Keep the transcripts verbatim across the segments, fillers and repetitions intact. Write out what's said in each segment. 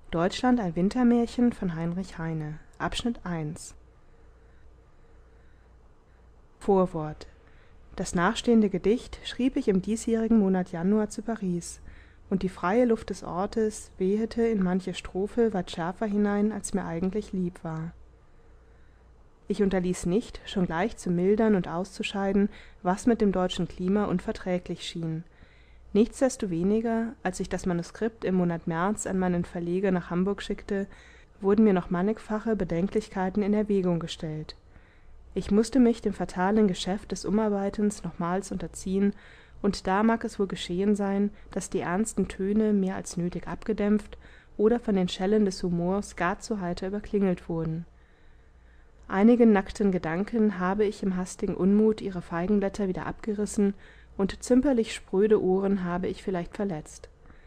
Deutschland ein Wintermärchen von Heinrich Heine. Abschnitt eins. Vorwort. Das nachstehende Gedicht schrieb ich im diesjährigen Monat Januar zu Paris, und die freie Luft des Ortes wehete in manche Strophe weit schärfer hinein, als mir eigentlich lieb war. Ich unterließ nicht, schon gleich zu mildern und auszuscheiden, was mit dem deutschen Klima unverträglich schien. Nichtsdestoweniger, als ich das Manuskript im Monat März an meinen Verleger nach Hamburg schickte, wurden mir noch mannigfache Bedenklichkeiten in Erwägung gestellt. Ich mußte mich dem fatalen Geschäft des Umarbeitens nochmals unterziehen, und da mag es wohl geschehen sein, daß die ernsten Töne mehr als nötig abgedämpft oder von den Schellen des Humors gar zu heiter überklingelt wurden. Einigen nackten Gedanken habe ich im hastigen Unmut ihre Feigenblätter wieder abgerissen, und zimperlich spröde Ohren habe ich vielleicht verletzt.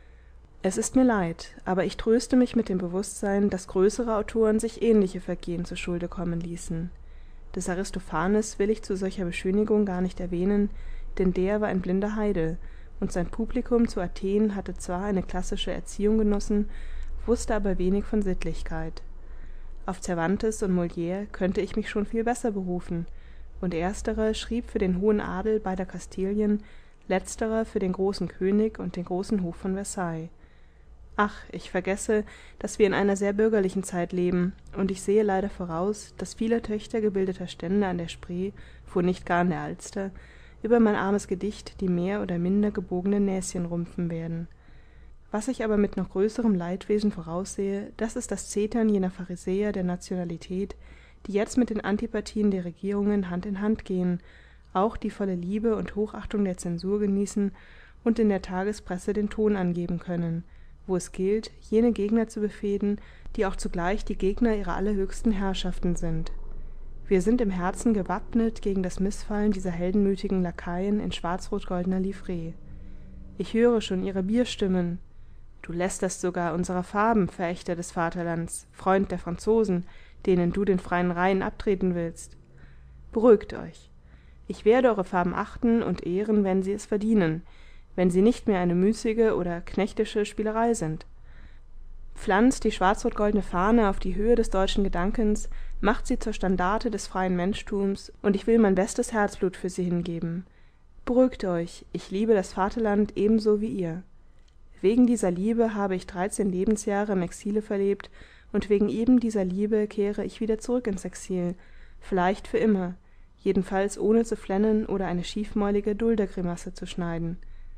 Es ist mir leid, aber ich tröste mich mit dem Bewußtsein, dass größere Autoren sich ähnliche Vergehen zu Schulde kommen ließen. Des Aristophanes will ich zu solcher Beschönigung gar nicht erwähnen, denn der war ein blinder Heide, und sein Publikum zu Athen hatte zwar eine klassische Erziehung genossen, wusste aber wenig von Sittlichkeit. Auf Cervantes und Molière könnte ich mich schon viel besser berufen, und ersterer schrieb für den hohen Adel beider Kastilien, letzterer für den großen König und den großen Hof von Versailles. Ach, ich vergesse, daß wir in einer sehr bürgerlichen Zeit leben, und ich sehe leider voraus, daß viele Töchter gebildeter Stände an der Spree, wo nicht gar an der Alster, über mein armes Gedicht die mehr oder minder gebogenen Näschen rumpfen werden. Was ich aber mit noch größerem Leidwesen voraussehe, das ist das Zetern jener Pharisäer der Nationalität, die jetzt mit den Antipathien der Regierungen Hand in Hand gehen, auch die volle Liebe und Hochachtung der Zensur genießen und in der Tagespresse den Ton angeben können, wo es gilt, jene Gegner zu befehden, die auch zugleich die Gegner ihrer allerhöchsten Herrschaften sind. Wir sind im Herzen gewappnet gegen das Mißfallen dieser heldenmütigen Lakaien in schwarz-rot-goldener Livree. Ich höre schon ihre Bierstimmen. Du lästerst sogar unserer Farben, Verächter des Vaterlands, Freund der Franzosen, denen du den freien Rhein abtreten willst. Beruhigt euch. Ich werde eure Farben achten und ehren, wenn sie es verdienen, wenn sie nicht mehr eine müßige oder knechtische Spielerei sind. Pflanzt die schwarz-rot-goldene Fahne auf die Höhe des deutschen Gedankens, macht sie zur Standarte des freien Menschtums, und ich will mein bestes Herzblut für sie hingeben. Beruhigt euch, ich liebe das Vaterland ebenso wie ihr. Wegen dieser Liebe habe ich dreizehn Lebensjahre im Exile verlebt, und wegen eben dieser Liebe kehre ich wieder zurück ins Exil, vielleicht für immer, jedenfalls ohne zu flennen oder eine schiefmäulige Duldergrimasse zu schneiden.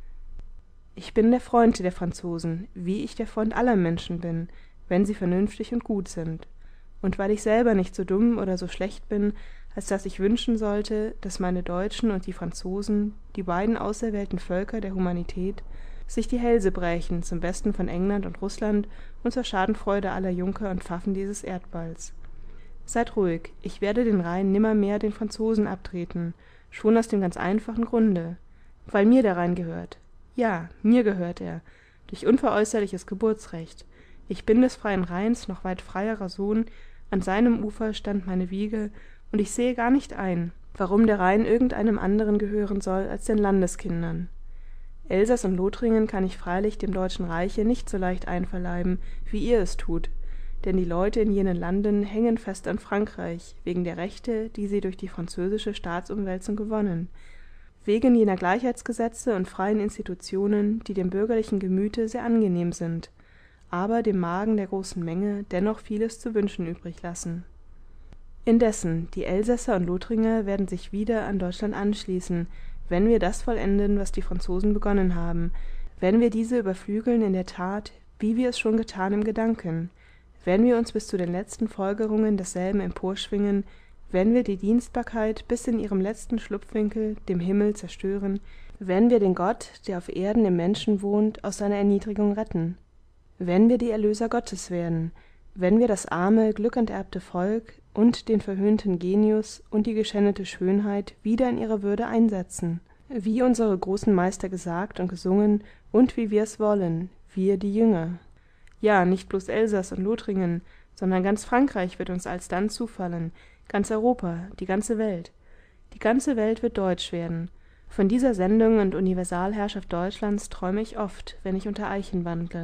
Ich bin der Freund der Franzosen, wie ich der Freund aller Menschen bin, wenn sie vernünftig und gut sind. Und weil ich selber nicht so dumm oder so schlecht bin, als dass ich wünschen sollte, dass meine Deutschen und die Franzosen, die beiden auserwählten Völker der Humanität, sich die Hälse brächen zum Besten von England und Russland und zur Schadenfreude aller Junker und Pfaffen dieses Erdballs. Seid ruhig, ich werde den Rhein nimmermehr den Franzosen abtreten, schon aus dem ganz einfachen Grunde, weil mir der Rhein gehört. Ja, mir gehört er, durch unveräußerliches Geburtsrecht. Ich bin des freien Rheins noch weit freierer Sohn, an seinem Ufer stand meine Wiege, und ich sehe gar nicht ein, warum der Rhein irgendeinem anderen gehören soll als den Landeskindern. Elsass und Lothringen kann ich freilich dem Deutschen Reiche nicht so leicht einverleiben, wie ihr es tut, denn die Leute in jenen Landen hängen fest an Frankreich, wegen der Rechte, die sie durch die französische Staatsumwälzung gewonnen, wegen jener Gleichheitsgesetze und freien Institutionen, die dem bürgerlichen Gemüte sehr angenehm sind, aber dem Magen der großen Menge dennoch vieles zu wünschen übrig lassen. Indessen, die Elsässer und Lothringer werden sich wieder an Deutschland anschließen, wenn wir das vollenden, was die Franzosen begonnen haben, wenn wir diese überflügeln in der Tat, wie wir es schon getan im Gedanken, wenn wir uns bis zu den letzten Folgerungen desselben emporschwingen, wenn wir die Dienstbarkeit bis in ihrem letzten Schlupfwinkel, dem Himmel, zerstören, wenn wir den Gott, der auf Erden im Menschen wohnt, aus seiner Erniedrigung retten, wenn wir die Erlöser Gottes werden, wenn wir das arme, glückenterbte Volk und den verhöhnten Genius und die geschändete Schönheit wieder in ihre Würde einsetzen, wie unsere großen Meister gesagt und gesungen und wie wir es wollen, wir die Jünger. Ja, nicht bloß Elsass und Lothringen, sondern ganz Frankreich wird uns alsdann zufallen, ganz Europa, die ganze Welt. Die ganze Welt wird deutsch werden. Von dieser Sendung und Universalherrschaft Deutschlands träume ich oft, wenn ich unter Eichen wandle.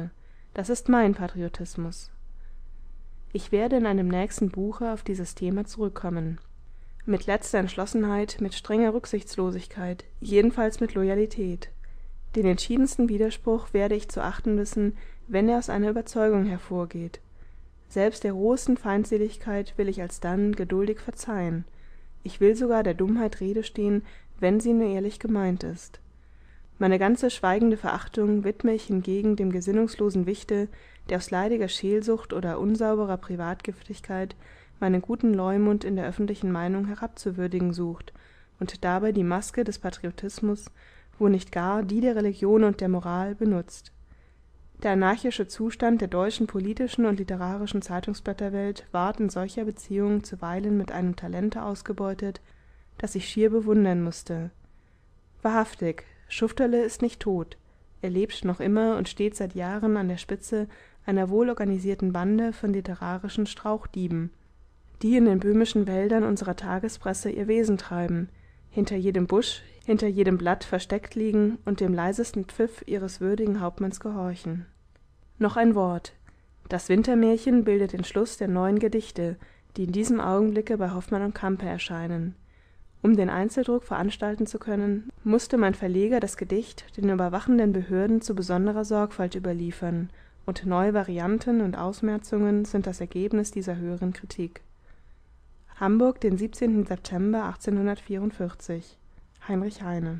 Das ist mein Patriotismus. Ich werde in einem nächsten Buche auf dieses Thema zurückkommen. Mit letzter Entschlossenheit, mit strenger Rücksichtslosigkeit, jedenfalls mit Loyalität. Den entschiedensten Widerspruch werde ich zu achten wissen, wenn er aus einer Überzeugung hervorgeht. Selbst der rohesten Feindseligkeit will ich alsdann geduldig verzeihen. Ich will sogar der Dummheit Rede stehen, wenn sie nur ehrlich gemeint ist. Meine ganze schweigende Verachtung widme ich hingegen dem gesinnungslosen Wichte, der aus leidiger Scheelsucht oder unsauberer Privatgiftigkeit meinen guten Leumund in der öffentlichen Meinung herabzuwürdigen sucht und dabei die Maske des Patriotismus, wo nicht gar die der Religion und der Moral, benutzt. Der anarchische Zustand der deutschen politischen und literarischen Zeitungsblätterwelt ward in solcher Beziehung zuweilen mit einem Talente ausgebeutet, das ich schier bewundern mußte. Wahrhaftig, Schufterle ist nicht tot, er lebt noch immer und steht seit Jahren an der Spitze einer wohlorganisierten Bande von literarischen Strauchdieben, die in den böhmischen Wäldern unserer Tagespresse ihr Wesen treiben, hinter jedem Busch, hinter jedem Blatt versteckt liegen und dem leisesten Pfiff ihres würdigen Hauptmanns gehorchen. Noch ein Wort. Das Wintermärchen bildet den Schluss der neuen Gedichte, die in diesem Augenblicke bei Hoffmann und Campe erscheinen. Um den Einzeldruck veranstalten zu können, musste mein Verleger das Gedicht den überwachenden Behörden zu besonderer Sorgfalt überliefern, und neue Varianten und Ausmerzungen sind das Ergebnis dieser höheren Kritik. Hamburg, den siebzehnten September achtzehnhundertvierundvierzig. Heinrich Heine.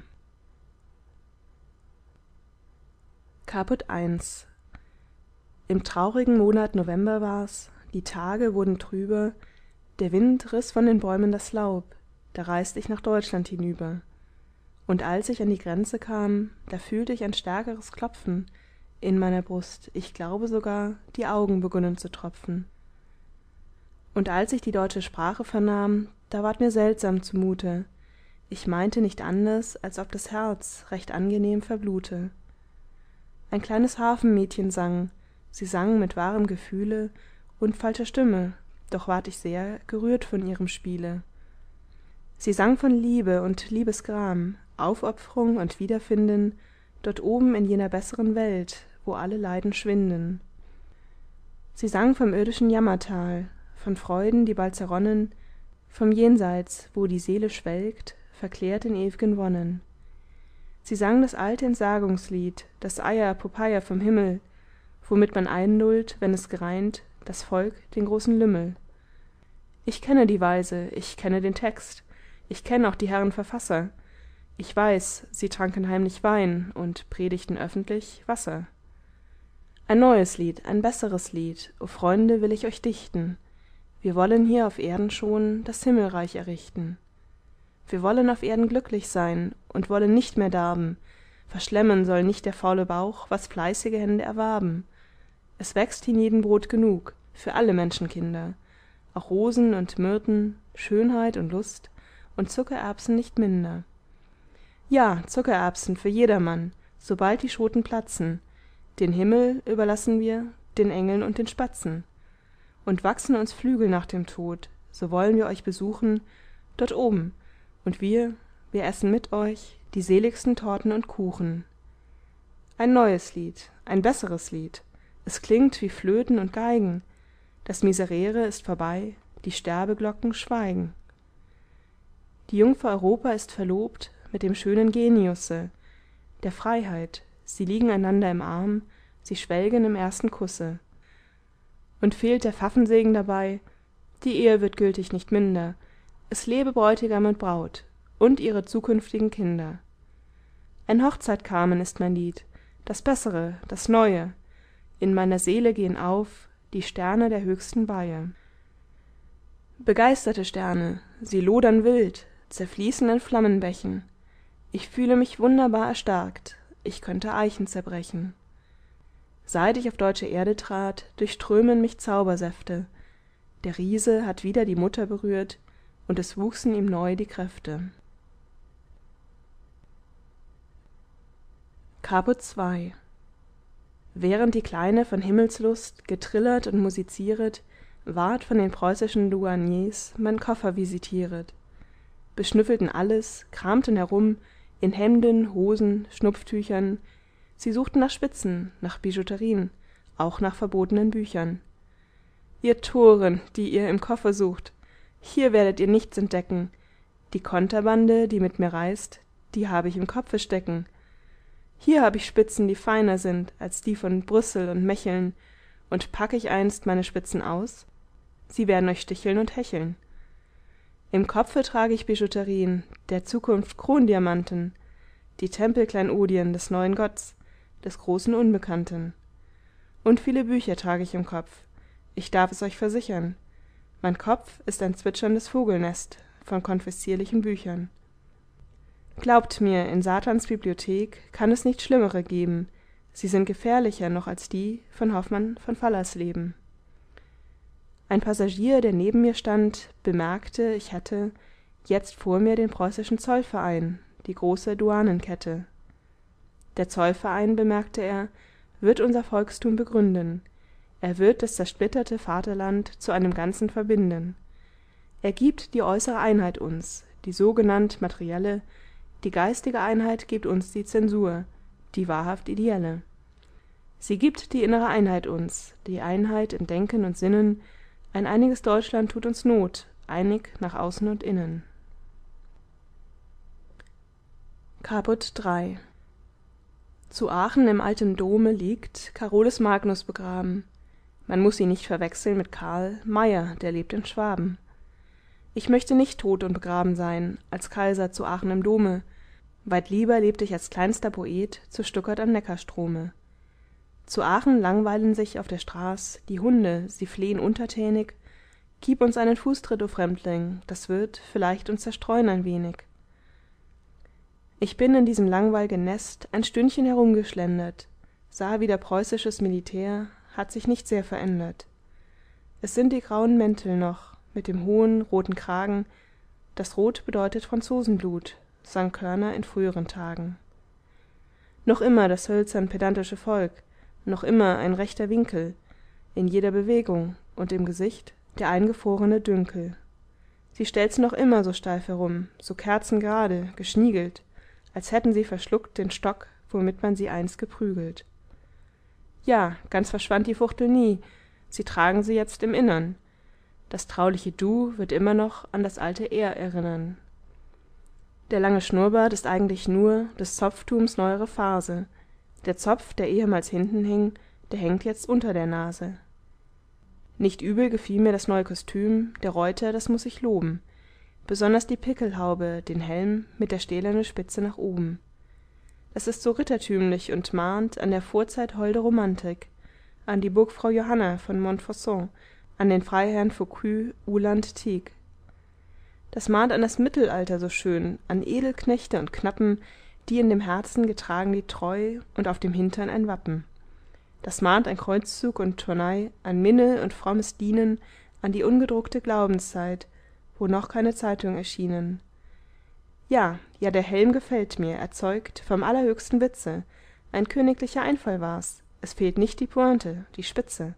Caput eins. Im traurigen Monat November war's, die Tage wurden trüber, der Wind riß von den Bäumen das Laub, da reist ich nach Deutschland hinüber. Und als ich an die Grenze kam, da fühlte ich ein stärkeres Klopfen in meiner Brust, ich glaube sogar, die Augen begonnen zu tropfen. Und als ich die deutsche Sprache vernahm, da ward mir seltsam zumute, ich meinte nicht anders, als ob das Herz recht angenehm verblute. Ein kleines Hafenmädchen sang, sie sang mit wahrem Gefühle und falscher Stimme, doch ward ich sehr gerührt von ihrem Spiele. Sie sang von Liebe und Liebesgram, Aufopferung und Wiederfinden, dort oben in jener besseren Welt, wo alle Leiden schwinden. Sie sang vom irdischen Jammertal, von Freuden, die bald zerronnen, vom Jenseits, wo die Seele schwelgt, verklärt in ew'gen Wonnen. Sie sang das alte Entsagungslied, das Eier Popeye vom Himmel, womit man einlullt, wenn es gereint, das Volk den großen Lümmel. Ich kenne die Weise, ich kenne den Text, ich kenn auch die Herren Verfasser, ich weiß, sie tranken heimlich Wein und predigten öffentlich Wasser. Ein neues Lied, ein besseres Lied, o Freunde, will ich euch dichten, wir wollen hier auf Erden schon das Himmelreich errichten. Wir wollen auf Erden glücklich sein und wollen nicht mehr darben, verschlemmen soll nicht der faule Bauch, was fleißige Hände erwarben. Es wächst hienieden Brot genug, für alle Menschenkinder, auch Rosen und Myrten, Schönheit und Lust, und Zuckererbsen nicht minder. Ja, Zuckererbsen für jedermann, sobald die Schoten platzen, den Himmel überlassen wir den Engeln und den Spatzen. Und wachsen uns Flügel nach dem Tod, so wollen wir euch besuchen, dort oben, und wir, wir essen mit euch die seligsten Torten und Kuchen. Ein neues Lied, ein besseres Lied, es klingt wie Flöten und Geigen, das Miserere ist vorbei, die Sterbeglocken schweigen. Die Jungfer Europa ist verlobt mit dem schönen Geniusse, der Freiheit, sie liegen einander im Arm, sie schwelgen im ersten Kusse. Und fehlt der Pfaffensegen dabei, die Ehe wird gültig nicht minder, es lebe Bräutigam und Braut und ihre zukünftigen Kinder. Ein Hochzeitkarmen ist mein Lied, das Bessere, das Neue, in meiner Seele gehen auf die Sterne der höchsten Weihe. Begeisterte Sterne, sie lodern wild, zerfließen in Flammenbächen, ich fühle mich wunderbar erstarkt, ich könnte Eichen zerbrechen. Seit ich auf deutsche Erde trat, durchströmen mich Zaubersäfte, der Riese hat wieder die Mutter berührt, und es wuchsen ihm neu die Kräfte. Caput zwei. Während die Kleine von Himmelslust getrillert und musizieret, ward von den preußischen Douaniers mein Koffer visitieret. Beschnüffelten alles, kramten herum, in Hemden, Hosen, Schnupftüchern, sie suchten nach Spitzen, nach Bijouterien, auch nach verbotenen büchern. Ihr Toren, die ihr im Koffer sucht, hier werdet ihr nichts entdecken. Die Konterbande, die mit mir reist, die habe ich im Kopfe stecken. Hier hab ich Spitzen, die feiner sind als die von Brüssel und Mecheln, und pack ich einst meine Spitzen aus, sie werden euch sticheln und hecheln. Im Kopfe trage ich Bijouterien, der Zukunft Krondiamanten, die Tempelkleinodien des neuen Gotts, des großen Unbekannten. Und viele Bücher trage ich im Kopf, ich darf es euch versichern, mein Kopf ist ein zwitscherndes Vogelnest von konfiszierlichen Büchern. Glaubt mir, in Satans Bibliothek kann es nicht schlimmere geben, sie sind gefährlicher noch als die von Hoffmann von Fallersleben. Ein Passagier, der neben mir stand, bemerkte, ich hätte jetzt vor mir den preußischen Zollverein, die große Douanenkette. Der Zollverein, bemerkte er, wird unser Volkstum begründen, er wird das zersplitterte Vaterland zu einem Ganzen verbinden. Er gibt die äußere Einheit uns, die sogenannt materielle, die geistige Einheit gibt uns die Zensur, die wahrhaft ideelle. Sie gibt die innere Einheit uns, die Einheit in Denken und Sinnen, ein einiges Deutschland tut uns Not, einig nach außen und innen. Caput drei. Zu Aachen im alten Dome liegt Carolus Magnus begraben. Man muß ihn nicht verwechseln mit Karl Mayer, der lebt in Schwaben. Ich möchte nicht tot und begraben sein, als Kaiser zu Aachen im Dome. Weit lieber lebte ich als kleinster Poet zu Stuckert am Neckarstrome. Zu Aachen langweilen sich auf der Straß die Hunde, sie flehen untertänig. Gib uns einen Fußtritt, o Fremdling, das wird vielleicht uns zerstreuen ein wenig. Ich bin in diesem langweil'gen Nest ein Stündchen herumgeschlendert, sah wieder preußisches Militär, hat sich nicht sehr verändert. Es sind die grauen Mäntel noch, mit dem hohen, roten Kragen, das Rot bedeutet Franzosenblut, sang Körner in früheren Tagen. Noch immer das hölzern pedantische Volk, noch immer ein rechter Winkel, in jeder Bewegung und im Gesicht der eingefrorene Dünkel. Sie stelzen noch immer so steif herum, so kerzengerade, geschniegelt, als hätten sie verschluckt den Stock, womit man sie einst geprügelt. Ja, ganz verschwand die Fuchtel nie, sie tragen sie jetzt im Innern. Das trauliche Du wird immer noch an das alte Er erinnern. Der lange Schnurrbart ist eigentlich nur des Zopftums neuere Phase. Der Zopf, der ehemals hinten hing, der hängt jetzt unter der Nase. Nicht übel gefiel mir das neue Kostüm, der Reuter, das muß ich loben. Besonders die Pickelhaube, den Helm mit der stählernen Spitze nach oben. Das ist so rittertümlich und mahnt an der Vorzeit holde Romantik, an die Burgfrau Johanna von Montfaucon, an den Freiherrn Foucus, Uhland, Tieck. Das mahnt an das Mittelalter so schön, an Edelknechte und Knappen, die in dem Herzen getragen die Treu und auf dem Hintern ein Wappen. Das mahnt an Kreuzzug und Turnei, an Minne und frommes Dienen, an die ungedruckte Glaubenszeit, wo noch keine Zeitung erschienen. Ja, ja, der Helm gefällt mir, erzeugt vom allerhöchsten Witze, ein königlicher Einfall war's, es fehlt nicht die Pointe, die Spitze.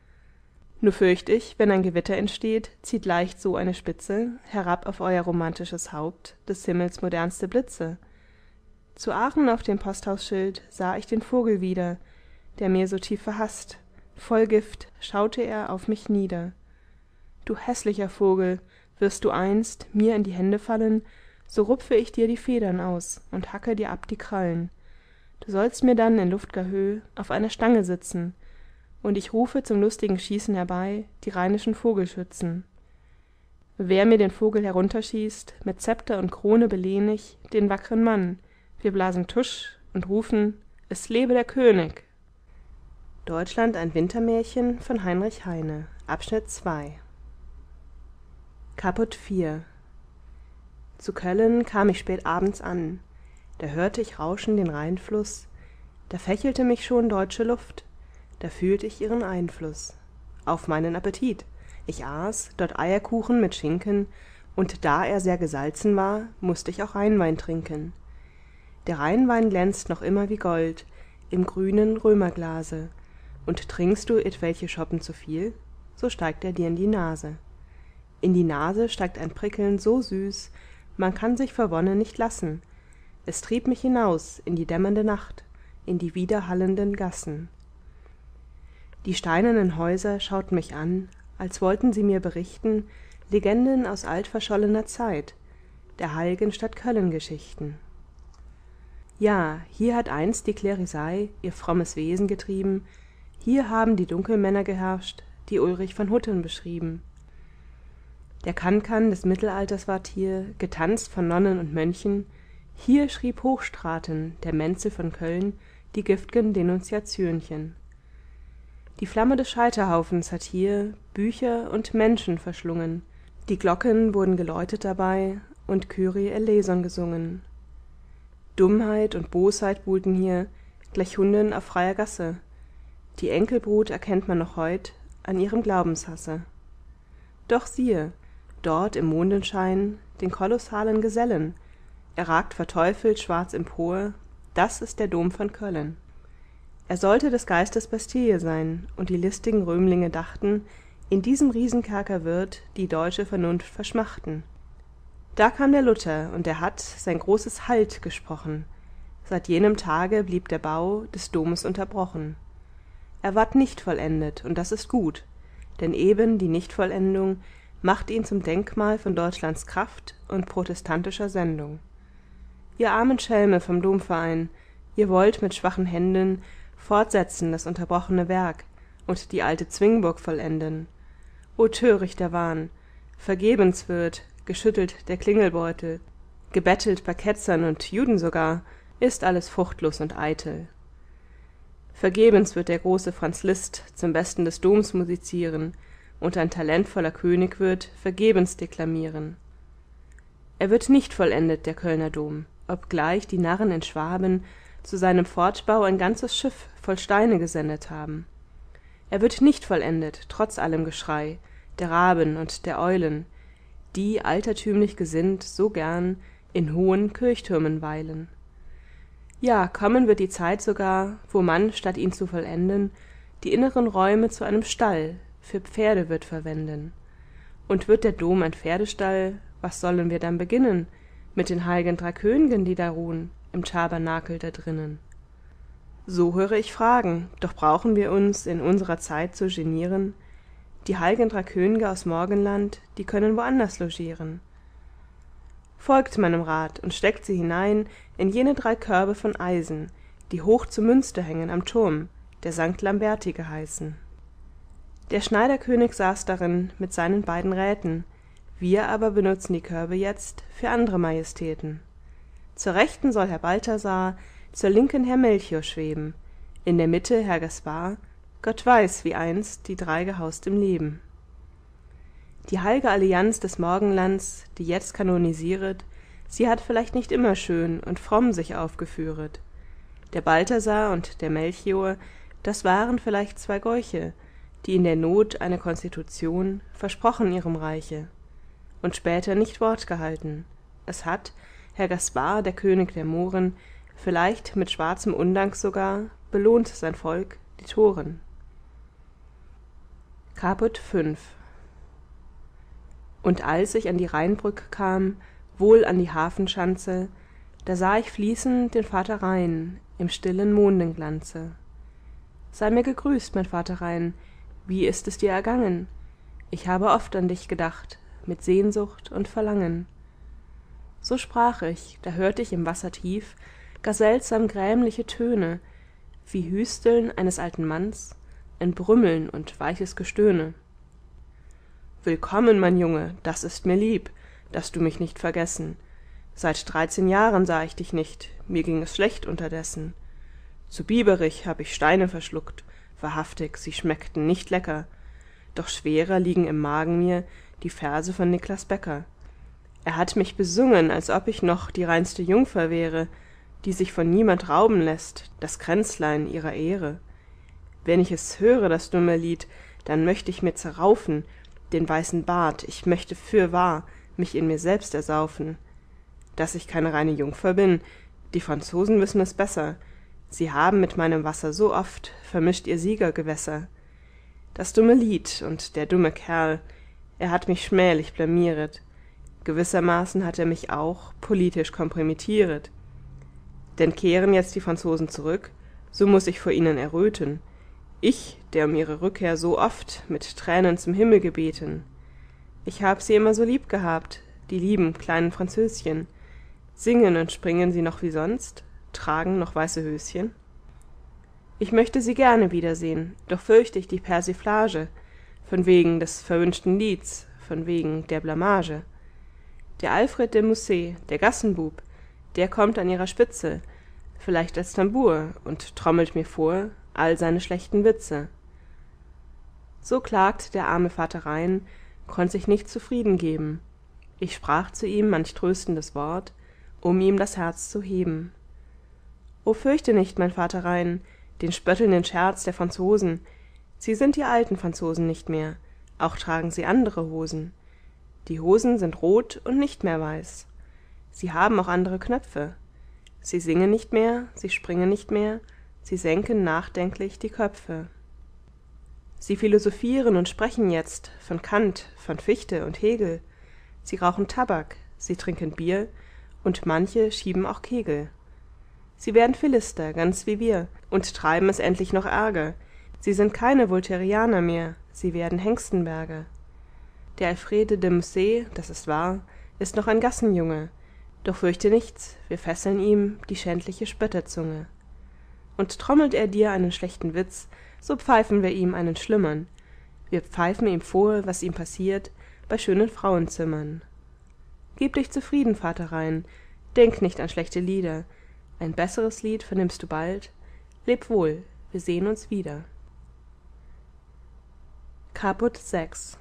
Nur fürcht ich, wenn ein Gewitter entsteht, zieht leicht so eine Spitze herab auf euer romantisches Haupt des Himmels modernste Blitze. Zu Aachen auf dem Posthausschild sah ich den Vogel wieder, der mir so tief verhaßt, voll Gift schaute er auf mich nieder. Du hässlicher Vogel, wirst du einst mir in die Hände fallen, so rupfe ich dir die Federn aus und hacke dir ab die Krallen. Du sollst mir dann in luft'ger Höh auf einer Stange sitzen, und ich rufe zum lustigen Schießen herbei die rheinischen Vogelschützen. Wer mir den Vogel herunterschießt, mit Zepter und Krone belehn ich den wackren Mann, wir blasen Tusch und rufen, es lebe der König. Deutschland ein Wintermärchen von Heinrich Heine, Abschnitt zwei. Caput vier. Zu Köllen kam ich spät abends an, da hörte ich rauschen den Rheinfluss, da fächelte mich schon deutsche Luft, da fühlt ich ihren Einfluss auf meinen Appetit. Ich aß dort Eierkuchen mit Schinken, und da er sehr gesalzen war, mußt ich auch Rheinwein trinken. Der Rheinwein glänzt noch immer wie Gold im grünen Römerglase, und trinkst du etwelche Schoppen zu viel, so steigt er dir in die Nase. In die Nase steigt ein Prickeln so süß, man kann sich vor Wonne nicht lassen. Es trieb mich hinaus in die dämmernde Nacht, in die widerhallenden Gassen. Die steinernen Häuser schauten mich an, als wollten sie mir berichten Legenden aus altverschollener Zeit, der heilgen Stadt Köllen Geschichten. Ja, hier hat einst die Klerisei ihr frommes Wesen getrieben, hier haben die Dunkelmänner geherrscht, die Ulrich von Hutten beschrieben. Der Cancan des Mittelalters ward hier, getanzt von Nonnen und Mönchen, hier schrieb Hochstraten, der Menzel von Köln, die gift'gen Denunziationchen. Die Flamme des Scheiterhaufens hat hier Bücher und Menschen verschlungen, die Glocken wurden geläutet dabei und Kyrie eleison gesungen. Dummheit und Bosheit buhlten hier, gleich Hunden auf freier Gasse, die Enkelbrut erkennt man noch heut an ihrem Glaubenshasse. Doch siehe, dort im Mondenschein den kolossalen Gesellen, er ragt verteufelt schwarz empor, das ist der Dom von Köllen. Er sollte des Geistes Bastille sein, und die listigen Römlinge dachten, in diesem Riesenkerker wird die deutsche Vernunft verschmachten. Da kam der Luther, und er hat sein großes Halt gesprochen. Seit jenem Tage blieb der Bau des Domes unterbrochen. Er ward nicht vollendet, und das ist gut, denn eben die Nichtvollendung macht ihn zum Denkmal von Deutschlands Kraft und protestantischer Sendung. Ihr armen Schelme vom Domverein, ihr wollt mit schwachen Händen fortsetzen das unterbrochene Werk und die alte Zwingburg vollenden. O törichter Wahn! Vergebens wird, geschüttelt der Klingelbeutel, gebettelt bei Ketzern und Juden sogar, ist alles fruchtlos und eitel. Vergebens wird der große Franz Liszt zum Besten des Doms musizieren, und ein talentvoller König wird vergebens deklamieren. Er wird nicht vollendet, der Kölner Dom, obgleich die Narren in Schwaben zu seinem Fortbau ein ganzes Schiff voll Steine gesendet haben. Er wird nicht vollendet, trotz allem Geschrei der Raben und der Eulen, die, altertümlich gesinnt, so gern in hohen Kirchtürmen weilen. Ja, kommen wird die Zeit sogar, wo man, statt ihn zu vollenden, die inneren Räume zu einem Stall für Pferde wird verwenden. Und wird der Dom ein Pferdestall, was sollen wir dann beginnen mit den heilgen drei Kön'gen, die da ruhn im Tabernakel da drinnen? So höre ich fragen, doch brauchen wir uns in unserer Zeit zu genieren? Die heilgen drei Kön'ge aus Morgenland, die können woanders logieren. Folgt meinem Rat und steckt sie hinein in jene drei Körbe von Eisen, die hoch zu Münster hängen am Turm, der Sankt Lamberti geheißen. Der Schneiderkönig saß darin mit seinen beiden Räten, wir aber benutzen die Körbe jetzt für andere Majestäten. Zur Rechten soll Herr Balthasar, zur Linken Herr Melchior schweben, in der Mitte Herr Gaspar, Gott weiß, wie einst die drei gehaust im Leben. Die heilge Allianz des Morgenlands, die jetzt kanonisieret, sie hat vielleicht nicht immer schön und fromm sich aufgeführet. Der Balthasar und der Melchior, das waren vielleicht zwei Gäuche, die in der Not eine Konstitution versprochen ihrem Reiche und später nicht Wort gehalten. Es hat Herr Gaspar, der König der Mohren, vielleicht mit schwarzem Undank sogar belohnt sein Volk, die Toren. Caput fünf. Und als ich an die Rheinbrück kam, wohl an die Hafenschanze, da sah ich fließen den Vater Rhein im stillen Mondenglanze. Sei mir gegrüßt, mein Vater Rhein, wie ist es dir ergangen? Ich habe oft an dich gedacht, mit Sehnsucht und Verlangen. So sprach ich, da hört ich im Wasser tief gar seltsam grämliche Töne, wie Hüsteln eines alten Manns, ein Brümmeln und weiches Gestöhne. Willkommen, mein Junge, das ist mir lieb, dass du mich nicht vergessen. Seit dreizehn Jahren sah ich dich nicht, mir ging es schlecht unterdessen. Zu Biberich hab ich Steine verschluckt, wahrhaftig, sie schmeckten nicht lecker, doch schwerer liegen im Magen mir die Verse von Niklas Becker. Er hat mich besungen, als ob ich noch die reinste Jungfer wäre, die sich von niemand rauben lässt, das Kränzlein ihrer Ehre. Wenn ich es höre, das dumme Lied, dann möcht ich mir zerraufen den weißen Bart, ich möchte fürwahr mich in mir selbst ersaufen. Dass ich keine reine Jungfer bin, die Franzosen wissen es besser, sie haben mit meinem Wasser so oft vermischt ihr Siegergewässer. Das dumme Lied und der dumme Kerl, er hat mich schmählich blamieret, gewissermaßen hat er mich auch politisch kompromittieret. Denn kehren jetzt die Franzosen zurück, so muß ich vor ihnen erröten. Ich, der um ihre Rückkehr so oft mit Tränen zum Himmel gebeten. Ich hab sie immer so lieb gehabt, die lieben kleinen Französchen. Singen und springen sie noch wie sonst, tragen noch weiße Höschen? Ich möchte sie gerne wiedersehen, doch fürcht ich die Persiflage, von wegen des verwünschten Lieds, von wegen der Blamage. Der Alfred de Musset, der Gassenbub, der kommt an ihrer Spitze, vielleicht als Tambour, und trommelt mir vor all seine schlechten Witze. So klagt der arme Vater Rhein, konnt sich nicht zufrieden geben. Ich sprach zu ihm manch tröstendes Wort, um ihm das Herz zu heben. O fürchte nicht, mein Vater Rhein, den spöttelnden Scherz der Franzosen. Sie sind die alten Franzosen nicht mehr, auch tragen sie andere Hosen. Die Hosen sind rot und nicht mehr weiß. Sie haben auch andere Knöpfe. Sie singen nicht mehr, sie springen nicht mehr, sie senken nachdenklich die Köpfe. Sie philosophieren und sprechen jetzt von Kant, von Fichte und Hegel. Sie rauchen Tabak, sie trinken Bier, und manche schieben auch Kegel. Sie werden Philister, ganz wie wir, und treiben es endlich noch ärger. Sie sind keine Voltairianer mehr, sie werden Hengstenberger. Der Alfred de Musset, das ist wahr, ist noch ein Gassenjunge, doch fürchte nichts, wir fesseln ihm die schändliche Spötterzunge. Und trommelt er dir einen schlechten Witz, so pfeifen wir ihm einen schlimmern. Wir pfeifen ihm vor, was ihm passiert bei schönen Frauenzimmern. Gib dich zufrieden, Vater Rhein, denk nicht an schlechte Lieder, ein besseres Lied vernimmst du bald. Leb wohl, wir sehen uns wieder. Caput sechs.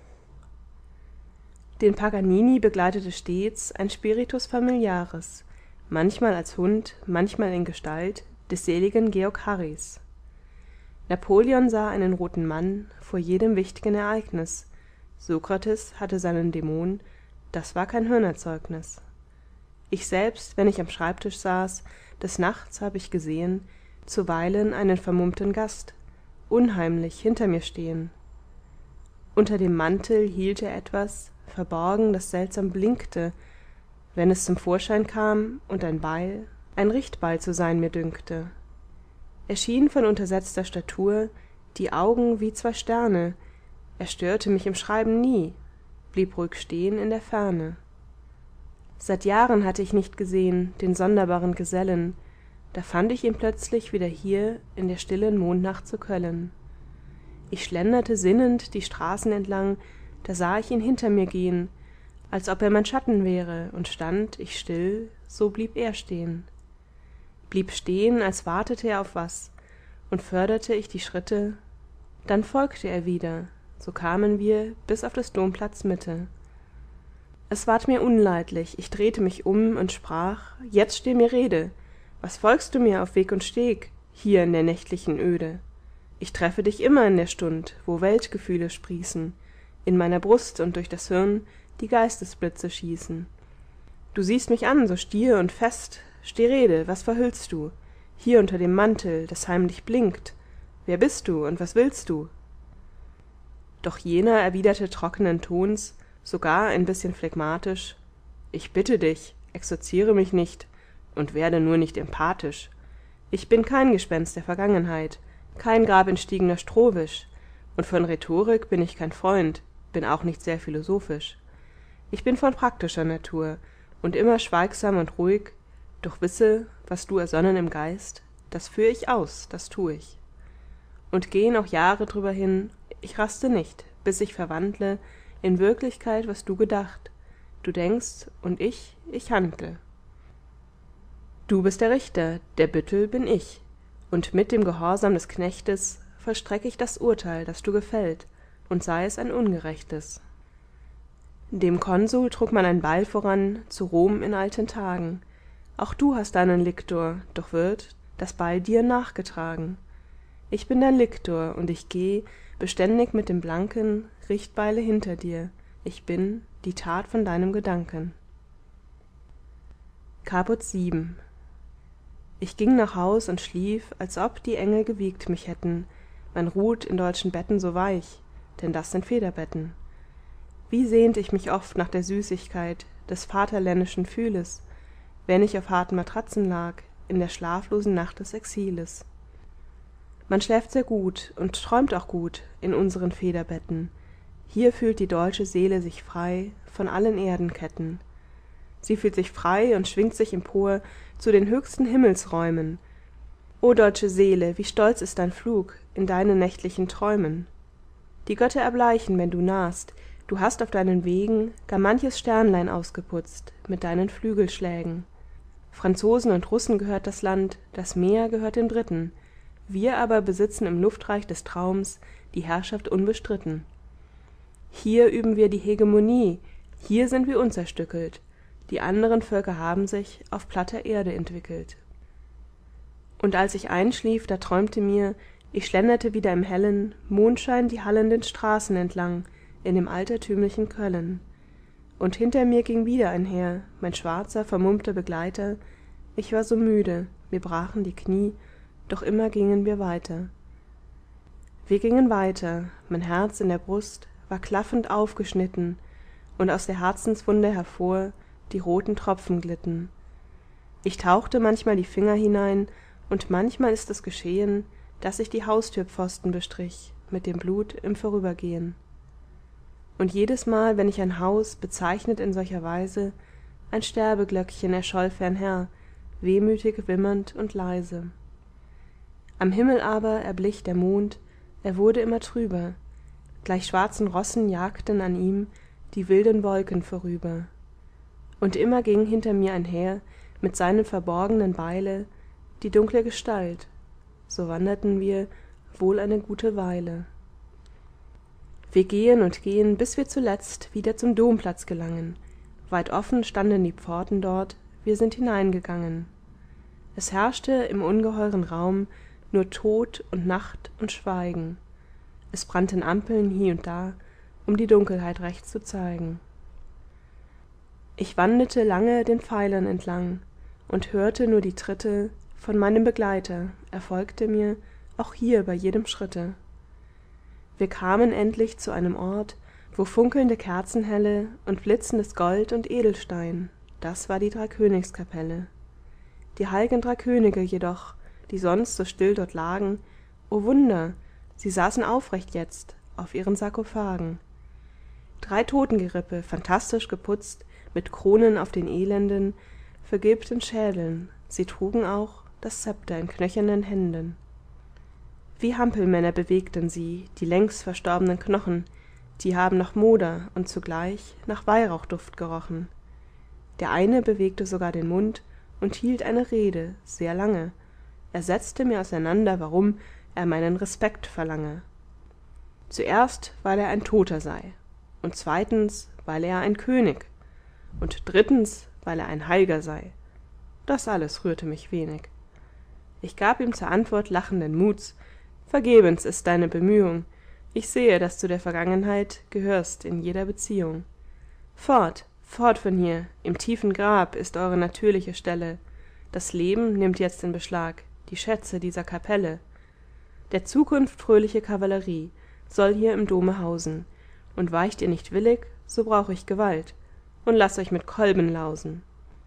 Den Paganini begleitete stets ein Spiritus familiaris, manchmal als Hund, manchmal in Gestalt des seligen Georg Harrys. Napoleon sah einen roten Mann vor jedem wichtigen Ereignis. Sokrates hatte seinen Dämon, das war kein Hirnerzeugnis. Ich selbst, wenn ich am Schreibtisch saß, des Nachts hab ich gesehen, zuweilen einen vermummten Gast, unheimlich hinter mir stehen. Unter dem Mantel hielt er etwas, verborgen, das seltsam blinkte, wenn es zum Vorschein kam, und ein Beil, ein Richtbeil zu sein mir dünkte. Er schien von untersetzter Statur, die Augen wie zwei Sterne, er störte mich im Schreiben nie, blieb ruhig stehen in der Ferne. Seit Jahren hatte ich nicht gesehen den sonderbaren Gesellen, da fand ich ihn plötzlich wieder hier in der stillen Mondnacht zu Köllen. Ich schlenderte sinnend die Straßen entlang, da sah ich ihn hinter mir gehen, als ob er mein Schatten wäre, und stand ich still, so blieb er stehen. Blieb stehen, als wartete er auf was, und förderte ich die Schritte, dann folgte er wieder, so kamen wir bis auf des Domplatz Mitte. Es ward mir unleidlich, ich drehte mich um und sprach, jetzt steh mir Rede, was folgst du mir auf Weg und Steg, hier in der nächtlichen Öde? Ich treffe dich immer in der Stund, wo Weltgefühle sprießen, in meiner Brust und durch das Hirn die Geistesblitze schießen. Du siehst mich an, so stier und fest, steh Rede, was verhüllst du, hier unter dem Mantel, das heimlich blinkt, wer bist du und was willst du? Doch jener erwiderte trockenen Tons, sogar ein bisschen phlegmatisch, ich bitte dich, exorziere mich nicht und werde nur nicht empathisch. Ich bin kein Gespenst der Vergangenheit, kein grabentstiegener Strohwisch, und von Rhetorik bin ich kein Freund, bin auch nicht sehr philosophisch. Ich bin von praktischer Natur und immer schweigsam und ruhig, doch wisse, was du ersonnen im Geist, das führ ich aus, das tu ich. Und gehn auch Jahre drüber hin, ich raste nicht, bis ich verwandle in Wirklichkeit, was du gedacht. Du denkst, und ich, ich handle. Du bist der Richter, der Büttel bin ich, und mit dem Gehorsam des Knechtes vollstreck ich das Urteil, das du gefällt, und sei es ein ungerechtes. Dem Konsul trug man ein Beil voran zu Rom in alten Tagen. Auch du hast deinen Liktor, doch wird das Beil dir nachgetragen. Ich bin dein Liktor, und ich geh beständig mit dem blanken Richtbeile hinter dir. Ich bin die Tat von deinem Gedanken. Caput sieben. Ich ging nach Haus und schlief, als ob die Engel gewiegt mich hätten. Man ruht in deutschen Betten so weich, denn das sind Federbetten. Wie sehnt ich mich oft nach der Süßigkeit des vaterländischen Fühles, wenn ich auf harten Matratzen lag, in der schlaflosen Nacht des Exiles. man schläft sehr gut und träumt auch gut in unseren federbetten. Hier fühlt die deutsche Seele sich frei von allen Erdenketten. Sie fühlt sich frei und schwingt sich empor zu den höchsten Himmelsräumen. O deutsche Seele, wie stolz ist dein Flug in deinen nächtlichen Träumen! Die Götter erbleichen, wenn du nahst, du hast auf deinen Wegen gar manches Sternlein ausgeputzt mit deinen Flügelschlägen. Franzosen und Russen gehört das Land, das Meer gehört den Briten, wir aber besitzen im Luftreich des Traums die Herrschaft unbestritten. Hier üben wir die Hegemonie, hier sind wir unzerstückelt, die anderen Völker haben sich auf platter Erde entwickelt. Und als ich einschlief, da träumte mir, ich schlenderte wieder im hellen Mondschein die hallenden Straßen entlang in dem altertümlichen Köln. Und hinter mir ging wieder einher mein schwarzer, vermummter Begleiter. Ich war so müde, mir brachen die Knie, doch immer gingen wir weiter. Wir gingen weiter, mein Herz in der Brust war klaffend aufgeschnitten, und aus der Herzenswunde hervor die roten Tropfen glitten. Ich tauchte manchmal die Finger hinein, und manchmal ist es geschehen, dass ich die Haustürpfosten bestrich mit dem Blut im Vorübergehen. Und jedes Mal, wenn ich ein Haus bezeichnet in solcher Weise, ein Sterbeglöckchen erscholl fernher, wehmütig wimmernd und leise. Am Himmel aber erblich der Mond, er wurde immer trüber, gleich schwarzen Rossen jagten an ihm die wilden Wolken vorüber. Und immer ging hinter mir einher mit seinem verborgenen Beile die dunkle Gestalt, so wanderten wir wohl eine gute Weile. Wir gehen und gehen, bis wir zuletzt wieder zum Domplatz gelangen. Weit offen standen die Pforten dort, wir sind hineingegangen. Es herrschte im ungeheuren Raum nur Tod und Nacht und Schweigen. Es brannten Ampeln hie und da, um die Dunkelheit recht zu zeigen. Ich wandelte lange den Pfeilern entlang und hörte nur die Tritte von meinem Begleiter, er folgte mir auch hier bei jedem Schritte. Wir kamen endlich zu einem Ort, wo funkelnde Kerzenhelle und blitzendes Gold und Edelstein, das war die Dreikönigskapelle. Die heilgen drei Könige jedoch, die sonst so still dort lagen, o Wunder, sie saßen aufrecht jetzt auf ihren Sarkophagen. Drei Totengerippe, phantastisch geputzt, mit Kronen auf den elenden, vergilbten Schädeln, sie trugen auch das Zepter in knöchernen Händen. Wie Hampelmänner bewegten sie die längst verstorbenen Knochen, die haben nach Moder und zugleich nach Weihrauchduft gerochen. Der eine bewegte sogar den Mund und hielt eine Rede, sehr lange. Er setzte mir auseinander, warum er meinen Respekt verlange. Zuerst, weil er ein Toter sei, und zweitens, weil er ein König, und drittens, weil er ein Heilger sei. Das alles rührte mich wenig. Ich gab ihm zur Antwort lachenden Muts: Vergebens ist deine Bemühung, ich sehe, dass du der Vergangenheit gehörst in jeder Beziehung. Fort, fort von hier, im tiefen Grab ist eure natürliche Stelle, das Leben nimmt jetzt in Beschlag die Schätze dieser Kapelle. Der Zukunft fröhliche Kavallerie soll hier im Dome hausen, und weicht ihr nicht willig, so brauch ich Gewalt, und laß euch mit Kolben lausen.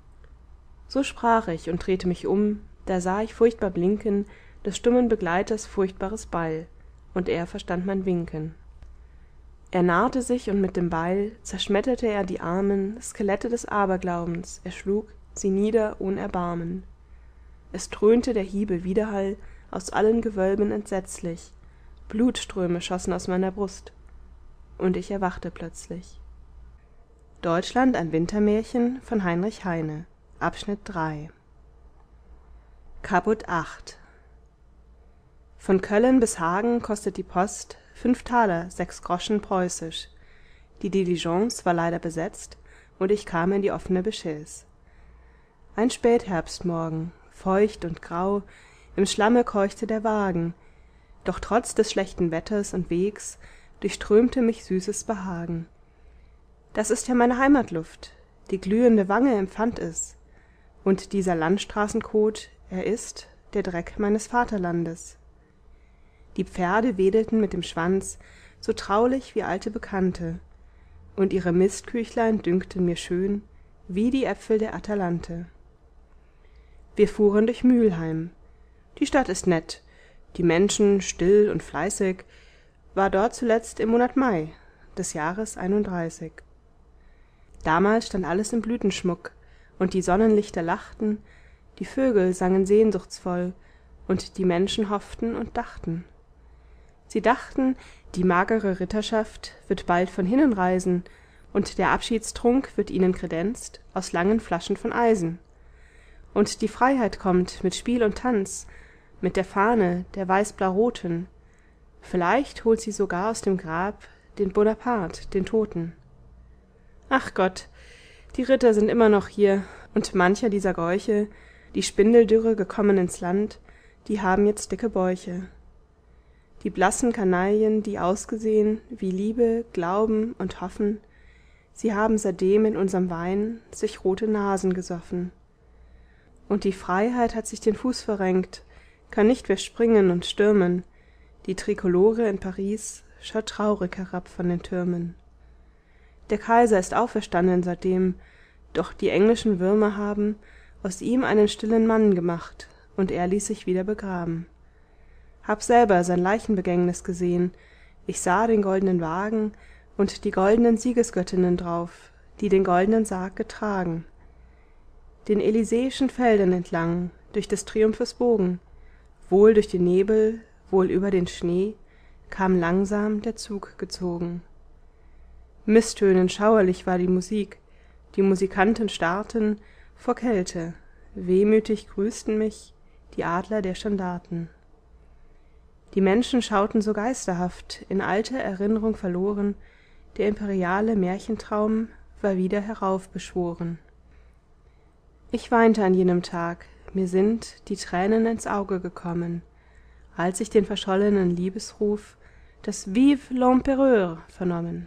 So sprach ich und drehte mich um, da sah ich furchtbar blinken des stummen Begleiters furchtbares Beil, und er verstand mein Winken. Er nahte sich, und mit dem Beil zerschmetterte er die armen Skelette des Aberglaubens, er schlug sie nieder ohn Erbarmen. Es dröhnte der Hiebe Widerhall aus allen Gewölben entsetzlich, Blutströme schossen aus meiner Brust, und ich erwachte plötzlich. Deutschland ein Wintermärchen von Heinrich Heine. Abschnitt drei. Caput acht. Von Köln bis Hagen kostet die Post fünf Taler, sechs Groschen preußisch. Die Diligence war leider besetzt, und ich kam in die offene Beschiss. Ein Spätherbstmorgen, feucht und grau, im Schlamme keuchte der Wagen, doch trotz des schlechten Wetters und Wegs durchströmte mich süßes Behagen. Das ist ja meine Heimatluft, die glühende Wange empfand es, und dieser Landstraßenkot, er ist der Dreck meines Vaterlandes. Die Pferde wedelten mit dem Schwanz, so traulich wie alte Bekannte, und ihre Mistküchlein dünkten mir schön, wie die Äpfel der Atalante. Wir fuhren durch Mülheim. Die Stadt ist nett, die Menschen still und fleißig, war dort zuletzt im Monat Mai des Jahres einunddreißig. Damals stand alles im Blütenschmuck, und die Sonnenlichter lachten, die Vögel sangen sehnsuchtsvoll, und die Menschen hofften und dachten. Sie dachten, die magere Ritterschaft wird bald von hinnen reisen, und der Abschiedstrunk wird ihnen kredenzt aus langen Flaschen von Eisen. Und die Freiheit kommt mit Spiel und Tanz, mit der Fahne der weiß-blau-roten. Vielleicht holt sie sogar aus dem Grab den Bonaparte, den Toten. Ach Gott, die Ritter sind immer noch hier, und mancher dieser Gäuche, die Spindeldürre gekommen ins Land, die haben jetzt dicke Bäuche. Die blassen Kanaillen, die ausgesehen wie Liebe, Glauben und Hoffen, sie haben seitdem in unserem Wein sich rote Nasen gesoffen. Und die Freiheit hat sich den Fuß verrenkt, kann nicht mehr springen und stürmen, die Trikolore in Paris schaut traurig herab von den Türmen. Der Kaiser ist auferstanden seitdem, doch die englischen Würmer haben aus ihm einen stillen Mann gemacht, und er ließ sich wieder begraben. Hab selber sein Leichenbegängnis gesehen, ich sah den goldenen Wagen und die goldenen Siegesgöttinnen drauf, die den goldenen Sarg getragen. Den elysäischen Feldern entlang, durch des Triumphes Bogen, wohl durch den Nebel, wohl über den Schnee, kam langsam der Zug gezogen. Misstönend schauerlich war die Musik, die Musikanten starrten vor Kälte, wehmütig grüßten mich die Adler der Standarten. Die Menschen schauten so geisterhaft, in alter Erinnerung verloren, der imperiale Märchentraum war wieder heraufbeschworen. Ich weinte an jenem Tag, mir sind die Tränen ins Auge gekommen, als ich den verschollenen Liebesruf, das Vive l'Empereur, vernommen.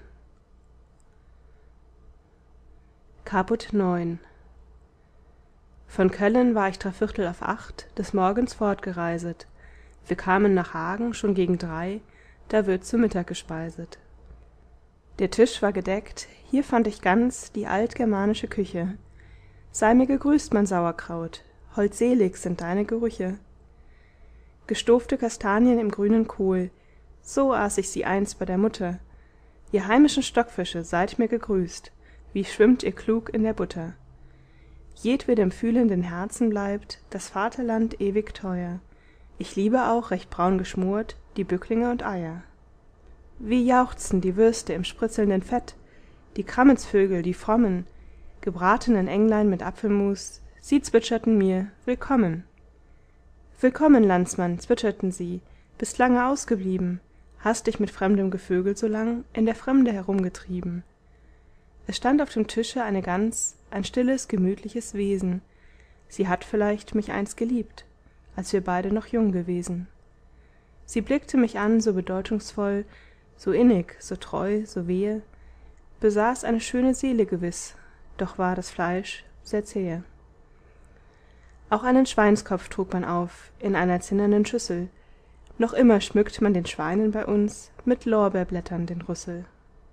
Caput neun. Von Köllen war ich dreiviertel auf acht des Morgens fortgereiset. Wir kamen nach Hagen schon gegen drei, da wird zu Mittag gespeiset. Der Tisch war gedeckt, hier fand ich ganz die altgermanische Küche. Sei mir gegrüßt, mein Sauerkraut, holdselig sind deine Gerüche. Gestofte Kastanien im grünen Kohl, so aß ich sie einst bei der Mutter. Ihr heimischen Stockfische, seid mir gegrüßt, wie schwimmt ihr klug in der Butter. Jedwedem fühlenden Herzen bleibt das Vaterland ewig teuer. Ich liebe auch, recht braun geschmort, die Bücklinge und Eier. Wie jauchzen die Würste im spritzelnden Fett, die Krammetsvögel, die frommen, gebratenen Englein mit Apfelmus, sie zwitscherten mir Willkommen. Willkommen, Landsmann, zwitscherten sie, bist lange ausgeblieben, hast dich mit fremdem Gevögel so lang in der Fremde herumgetrieben. Es stand auf dem Tische eine Gans, ein stilles, gemütliches Wesen. Sie hat vielleicht mich einst geliebt, als wir beide noch jung gewesen. Sie blickte mich an so bedeutungsvoll, so innig, so treu, so wehe, besaß eine schöne Seele gewiß, doch war das Fleisch sehr zähe. Auch einen Schweinskopf trug man auf, in einer zinnernen Schüssel. Noch immer schmückt man den Schweinen bei uns mit Lorbeerblättern den Rüssel.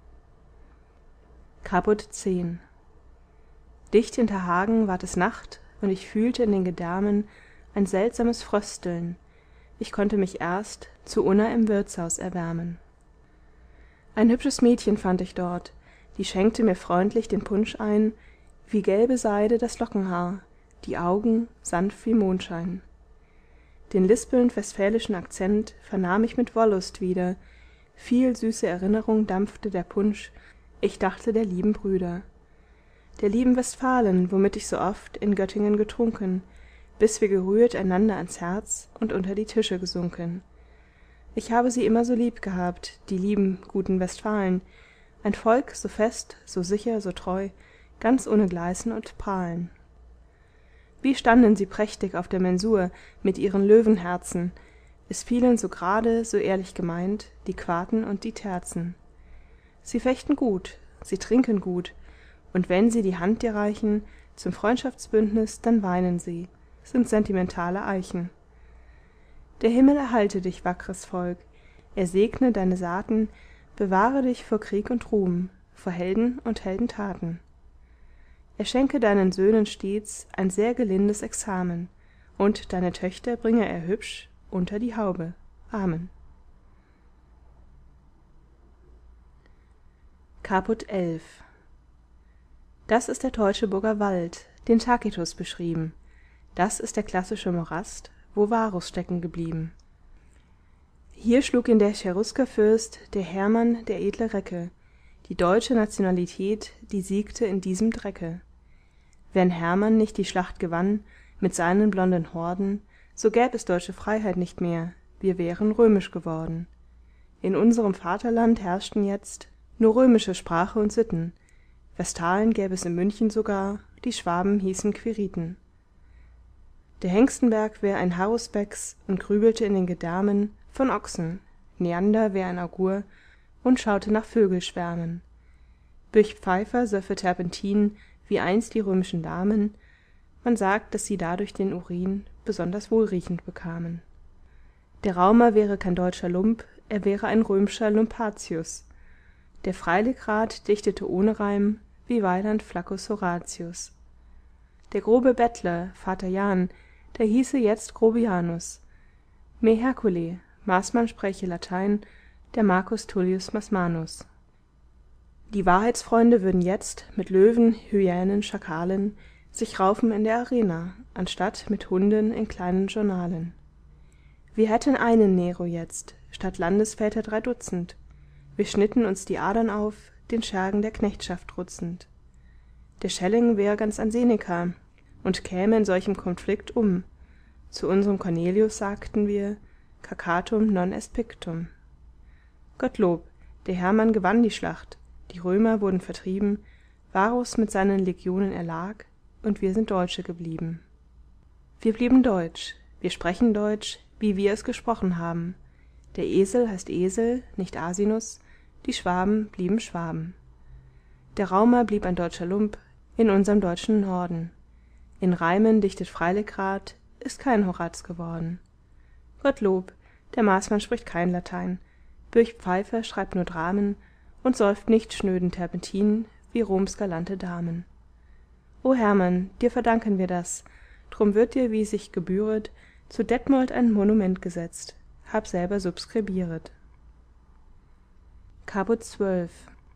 Caput zehn. Dicht hinter Hagen ward es Nacht, und ich fühlte in den Gedärmen ein seltsames Frösteln. Ich konnte mich erst zu Unna im Wirtshaus erwärmen. Ein hübsches Mädchen fand ich dort, die schenkte mir freundlich den Punsch ein, wie gelbe Seide das Lockenhaar, die Augen sanft wie Mondschein. Den lispelnd westfälischen Akzent vernahm ich mit Wollust wieder, viel süße Erinnerung dampfte der Punsch, ich dachte der lieben Brüder, der lieben Westfalen, womit ich so oft in Göttingen getrunken, bis wir gerührt einander ans Herz und unter die Tische gesunken. Ich habe sie immer so lieb gehabt, die lieben, guten Westfalen, ein Volk so fest, so sicher, so treu, ganz ohne Gleißen und Prahlen. Wie standen sie prächtig auf der Mensur mit ihren Löwenherzen, es fielen so gerade, so ehrlich gemeint, die Quarten und die Terzen. Sie fechten gut, sie trinken gut, und wenn sie die Hand dir reichen zum Freundschaftsbündnis, dann weinen sie, sind sentimentale Eichen. Der Himmel erhalte dich, wackres Volk, er segne deine Saaten, bewahre dich vor Krieg und Ruhm, vor Helden und Heldentaten. Er schenke deinen Söhnen stets ein sehr gelindes Examen, und deine Töchter bringe er hübsch unter die Haube. Amen. Caput elf. Das ist der Teutoburger Wald, den Tacitus beschrieben. Das ist der klassische Morast, wo Varus stecken geblieben. Hier schlug ihn der Cheruskerfürst, der Hermann, der edle Recke. Die deutsche Nationalität, die siegte in diesem Drecke. Wenn Hermann nicht die Schlacht gewann, mit seinen blonden Horden, so gäb es deutsche Freiheit nicht mehr, wir wären römisch geworden. In unserem Vaterland herrschten jetzt nur römische Sprache und Sitten. Westalen gäb es in München sogar, die Schwaben hießen Quiriten. Der Hengstenberg wär ein Haruspex und grübelte in den Gedärmen von Ochsen, Neander wär ein Augur und schaute nach Vögelschwärmen. Birch-Pfeiffer söffe Terpentin, wie einst die römischen Damen, man sagt, dass sie dadurch den Urin besonders wohlriechend bekamen. Der Raumer wäre kein deutscher Lump, er wäre ein römscher Lumpatius. Der Freiligrath dichtete ohne Reim, wie Weiland Flaccus Horatius. Der grobe Bettler, Vater Jan, der hieße jetzt Grobianus. Me Hercule, Maßmann spräche Latein, der Marcus Tullius Maßmanus. Die Wahrheitsfreunde würden jetzt mit Löwen, Hyänen, Schakalen sich raufen in der Arena, anstatt mit Hunden in kleinen Journalen. Wir hätten einen Nero jetzt, statt Landesväter drei Dutzend. Wir schnitten uns die Adern auf, den Schergen der Knechtschaft trutzend. Der Schelling wär ganz ein Seneca und käme in solchem Konflikt um. Zu unserem Cornelius sagten wir, cacatum non est pictum. Gottlob, der Hermann gewann die Schlacht, die Römer wurden vertrieben, Varus mit seinen Legionen erlag, und wir sind Deutsche geblieben. Wir blieben deutsch, wir sprechen Deutsch, wie wir es gesprochen haben. Der Esel heißt Esel, nicht Asinus, die Schwaben blieben Schwaben. Der Raumer blieb ein deutscher Lump in unserem deutschen Norden. In Reimen dichtet Freiligrath, ist kein Horaz geworden. Gottlob, der Maßmann spricht kein Latein, Birch-Pfeiffer schreibt nur Dramen und säuft nicht schnöden Terpentin wie Roms galante Damen. O Hermann, dir verdanken wir das, drum wird dir, wie sich gebühret, zu Detmold ein Monument gesetzt, hab selber subskribieret. Caput zwölf.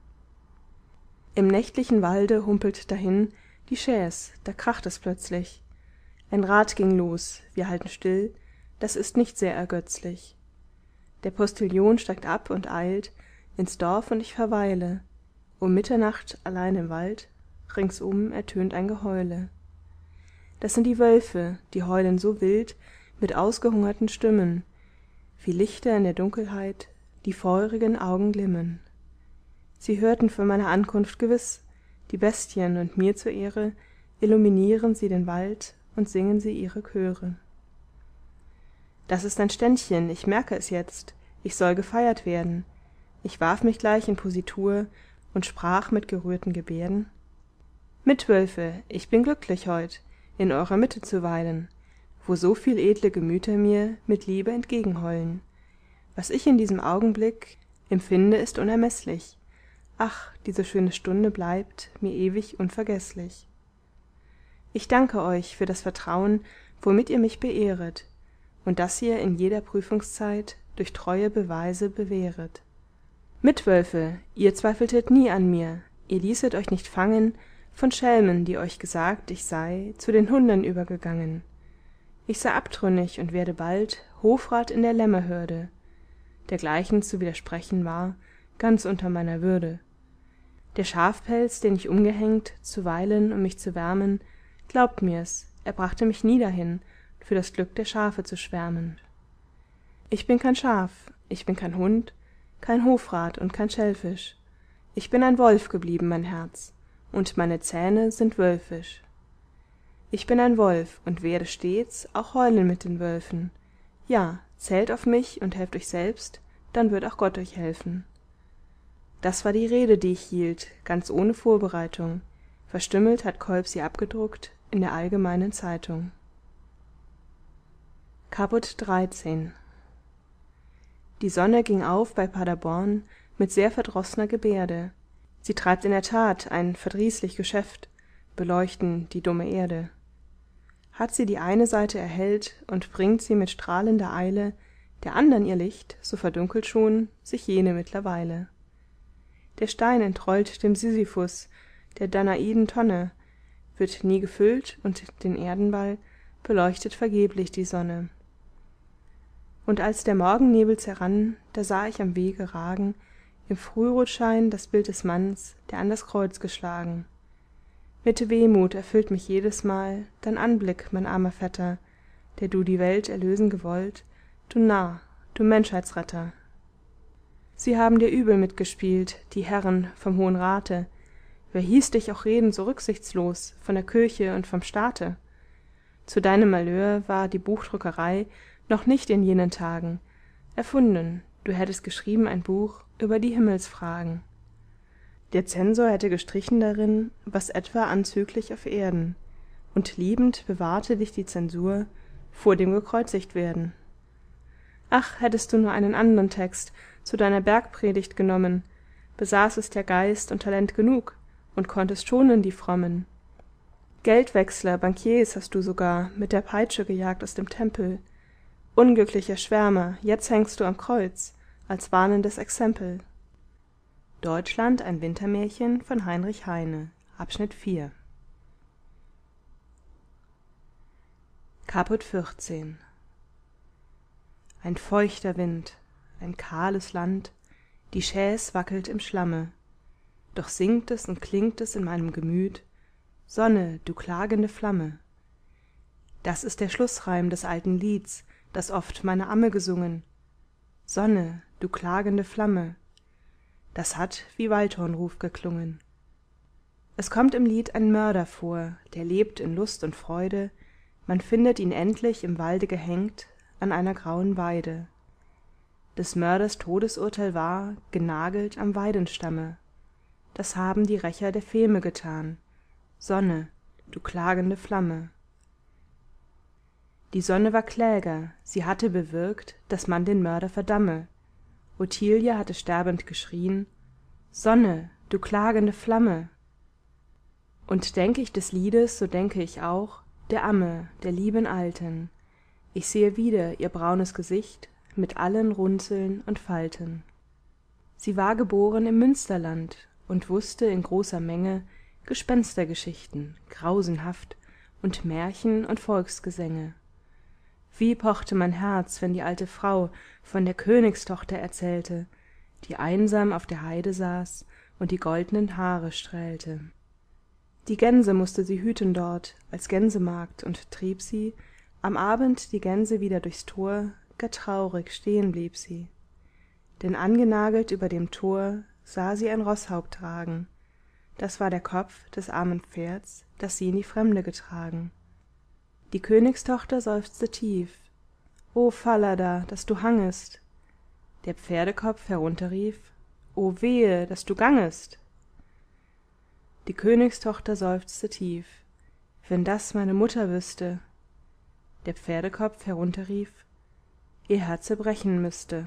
Im nächtlichen Walde humpelt dahin die Chaise, da kracht es plötzlich. Ein Rad ging los, wir halten still, das ist nicht sehr ergötzlich. Der Postillion steigt ab und eilt ins Dorf und ich verweile. Um Mitternacht allein im Wald, ringsum ertönt ein Geheule. Das sind die Wölfe, die heulen so wild mit ausgehungerten Stimmen, wie Lichter in der Dunkelheit, die feurigen Augen glimmen. Sie hörten von meiner Ankunft gewiss, die Bestien, und mir zur Ehre illuminieren sie den Wald und singen sie ihre Chöre. Das ist ein Ständchen, ich merke es jetzt, ich soll gefeiert werden. Ich warf mich gleich in Positur und sprach mit gerührten Gebärden: Mitwölfe, ich bin glücklich heut, in eurer Mitte zu weilen, wo so viel edle Gemüter mir mit Liebe entgegenheulen. Was ich in diesem Augenblick empfinde, ist unermeßlich. Ach, diese schöne Stunde bleibt mir ewig unvergeßlich. Ich danke euch für das Vertrauen, womit ihr mich beehret, und das ihr in jeder Prüfungszeit durch treue Beweise bewähret. Mitwölfe, ihr zweifeltet nie an mir, ihr ließet euch nicht fangen von Schelmen, die euch gesagt, ich sei zu den Hunden übergegangen. Ich sei abtrünnig und werde bald Hofrat in der Lämmerhürde. Dergleichen zu widersprechen war ganz unter meiner Würde. Der Schafpelz, den ich umgehängt, zuweilen, um mich zu wärmen, glaubt mir's, er brachte mich nie dahin, für das Glück der Schafe zu schwärmen. Ich bin kein Schaf, ich bin kein Hund, kein Hofrat und kein Schellfisch. Ich bin ein Wolf geblieben, mein Herz, und meine Zähne sind wölfisch. Ich bin ein Wolf und werde stets auch heulen mit den Wölfen. Ja, zählt auf mich und helft euch selbst, dann wird auch Gott euch helfen. Das war die Rede, die ich hielt, ganz ohne Vorbereitung. Verstümmelt hat Kolb sie abgedruckt in der Allgemeinen Zeitung. Caput dreizehn. Die Sonne ging auf bei Paderborn mit sehr verdrossener Gebärde. Sie treibt in der Tat ein verdrießlich Geschäft, beleuchten die dumme Erde. Hat sie die eine Seite erhellt und bringt sie mit strahlender Eile der andern ihr Licht, so verdunkelt schon sich jene mittlerweile. Der Stein entrollt dem Sisyphus der Danaiden Tonne, wird nie gefüllt, und den Erdenball beleuchtet vergeblich die Sonne. Und als der Morgennebel zerrann, da sah ich am Wege ragen im Frührotschein das Bild des Manns, der an das Kreuz geschlagen. Mit Wehmut erfüllt mich jedesmal dein Anblick, mein armer Vetter, der du die Welt erlösen gewollt, du Narr, du Menschheitsretter. Sie haben dir übel mitgespielt, die Herren vom Hohen Rate. Wer hieß dich auch reden so rücksichtslos von der Kirche und vom Staate? Zu deinem Malheur war die Buchdruckerei noch nicht in jenen Tagen erfunden, du hättest geschrieben ein Buch über die Himmelsfragen. Der Zensor hätte gestrichen darin, was etwa anzüglich auf Erden, und liebend bewahrte dich die Zensur vor dem Gekreuzigtwerden. Ach, hättest du nur einen andern Text zu deiner Bergpredigt genommen, besaßest ja Geist und Talent genug und konntest schonen die Frommen. Geldwechsler, Bankiers hast du sogar mit der Peitsche gejagt aus dem Tempel. Unglücklicher Schwärmer, jetzt hängst du am Kreuz, als warnendes Exempel. Deutschland, ein Wintermärchen von Heinrich Heine, Abschnitt vier. Caput vierzehn. Ein feuchter Wind, ein kahles Land, die Chaise wackelt im Schlamme, doch singt es und klingt es in meinem Gemüt: Sonne, du klagende Flamme. Das ist der Schlussreim des alten Lieds, das oft meine Amme gesungen. Sonne, du klagende Flamme, das hat wie Waldhornruf geklungen. Es kommt im Lied ein Mörder vor, der lebt in Lust und Freude, man findet ihn endlich im Walde gehängt an einer grauen Weide. Des Mörders Todesurteil war genagelt am Weidenstamme. Das haben die Rächer der Feme getan. Sonne, du klagende Flamme. Die Sonne war Kläger, sie hatte bewirkt, dass man den Mörder verdamme. Ottilie hatte sterbend geschrien: Sonne, du klagende Flamme. Und denk ich des Liedes, so denke ich auch der Amme, der lieben Alten. Ich sehe wieder ihr braunes Gesicht mit allen Runzeln und Falten. Sie war geboren im Münsterland und wusste in großer Menge Gespenstergeschichten, grausenhaft, und Märchen und Volksgesänge. Wie pochte mein Herz, wenn die alte Frau von der Königstochter erzählte, die einsam auf der Heide saß und die goldnen Haare strählte. Die Gänse mußte sie hüten dort als Gänsemagd und trieb sie, am Abend die Gänse wieder durchs Tor, gar traurig stehen blieb sie. Denn angenagelt über dem Tor sah sie ein Roßhaupt tragen, das war der Kopf des armen Pferds, das sie in die Fremde getragen. Die Königstochter seufzte tief: O Falada, dass du hangest! Der Pferdekopf herunterrief: O wehe, dass du gangest! Die Königstochter seufzte tief: Wenn das meine Mutter wüsste! Der Pferdekopf herunterrief: Ihr Herze brechen müsste.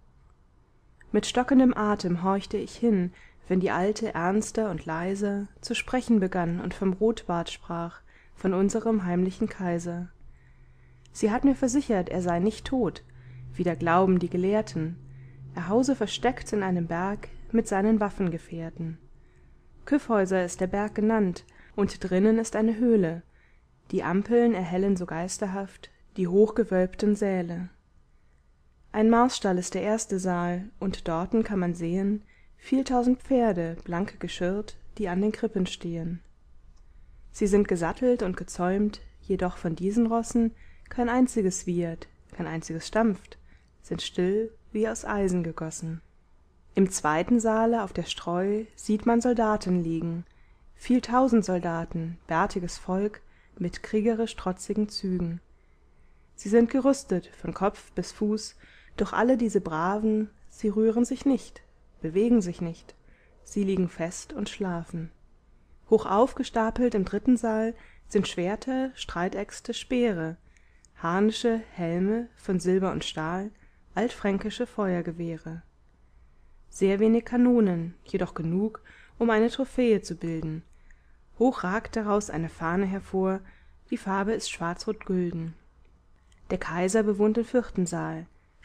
Mit stockendem Atem horchte ich hin, wenn die Alte ernster und leiser zu sprechen begann und vom Rotbart sprach, von unserem heimlichen Kaiser. Sie hat mir versichert, er sei nicht tot, wie da glauben die Gelehrten, er hause versteckt in einem Berg mit seinen Waffengefährten. Kyffhäuser ist der Berg genannt, und drinnen ist eine Höhle, die Ampeln erhellen so geisterhaft die hochgewölbten Säle. Ein Marsstall ist der erste Saal, und dorten kann man sehen viel tausend Pferde, blank geschirrt, die an den Krippen stehen. Sie sind gesattelt und gezäumt, jedoch von diesen Rossen kein einziges wiehert, kein einziges stampft, sind still wie aus Eisen gegossen. Im zweiten Saale auf der Streu sieht man Soldaten liegen, viel tausend Soldaten, bärtiges Volk mit kriegerisch trotzigen Zügen. Sie sind gerüstet von Kopf bis Fuß, doch alle diese Braven, sie rühren sich nicht, bewegen sich nicht, sie liegen fest und schlafen. Hoch aufgestapelt im dritten Saal sind Schwerter, Streitäxte, Speere, Harnische, Helme von Silber und Stahl, altfränkische Feuergewehre. Sehr wenig Kanonen, jedoch genug, um eine Trophäe zu bilden. Hoch ragt daraus eine Fahne hervor, die Farbe ist schwarz-rot-gülden. Der Kaiser bewohnt den vierten Saal,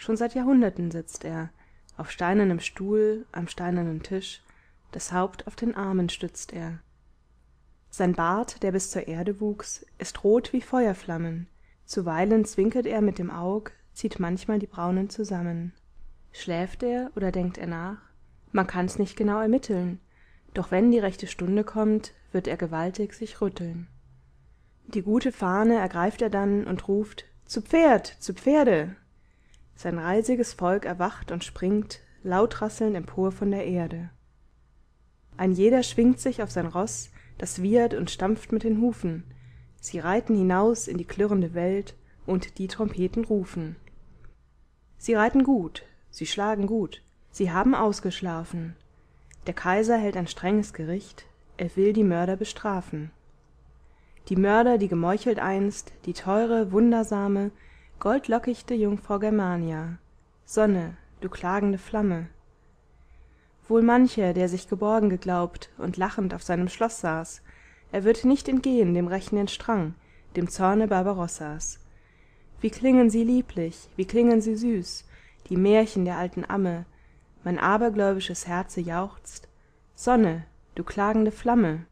schon seit Jahrhunderten sitzt er, auf steinernem Stuhl, am steinernen Tisch, das Haupt auf den Armen stützt er. Sein Bart, der bis zur Erde wuchs, ist rot wie Feuerflammen, zuweilen zwinkert er mit dem Aug, zieht manchmal die Braunen zusammen. Schläft er oder denkt er nach? Man kann's nicht genau ermitteln, doch wenn die rechte Stunde kommt, wird er gewaltig sich rütteln. Die gute Fahne ergreift er dann und ruft: Zu Pferd, zu Pferde! Sein reisiges Volk erwacht und springt, laut rasselnd empor von der Erde. Ein jeder schwingt sich auf sein Ross, das wiehert und stampft mit den Hufen. Sie reiten hinaus in die klirrende Welt, und die Trompeten rufen. Sie reiten gut, sie schlagen gut, sie haben ausgeschlafen. Der Kaiser hält ein strenges Gericht, er will die Mörder bestrafen. Die Mörder, die gemeuchelt einst, die teure, wundersame, goldlockichte Jungfrau Germania. Sonne, du klagende Flamme. Wohl mancher, der sich geborgen geglaubt und lachend auf seinem Schloss saß, er wird nicht entgehen dem rächenden Strang, dem Zorne Barbarossas. Wie klingen sie lieblich, wie klingen sie süß, die Märchen der alten Amme, mein abergläubisches Herze jauchzt: Sonne, du klagende Flamme.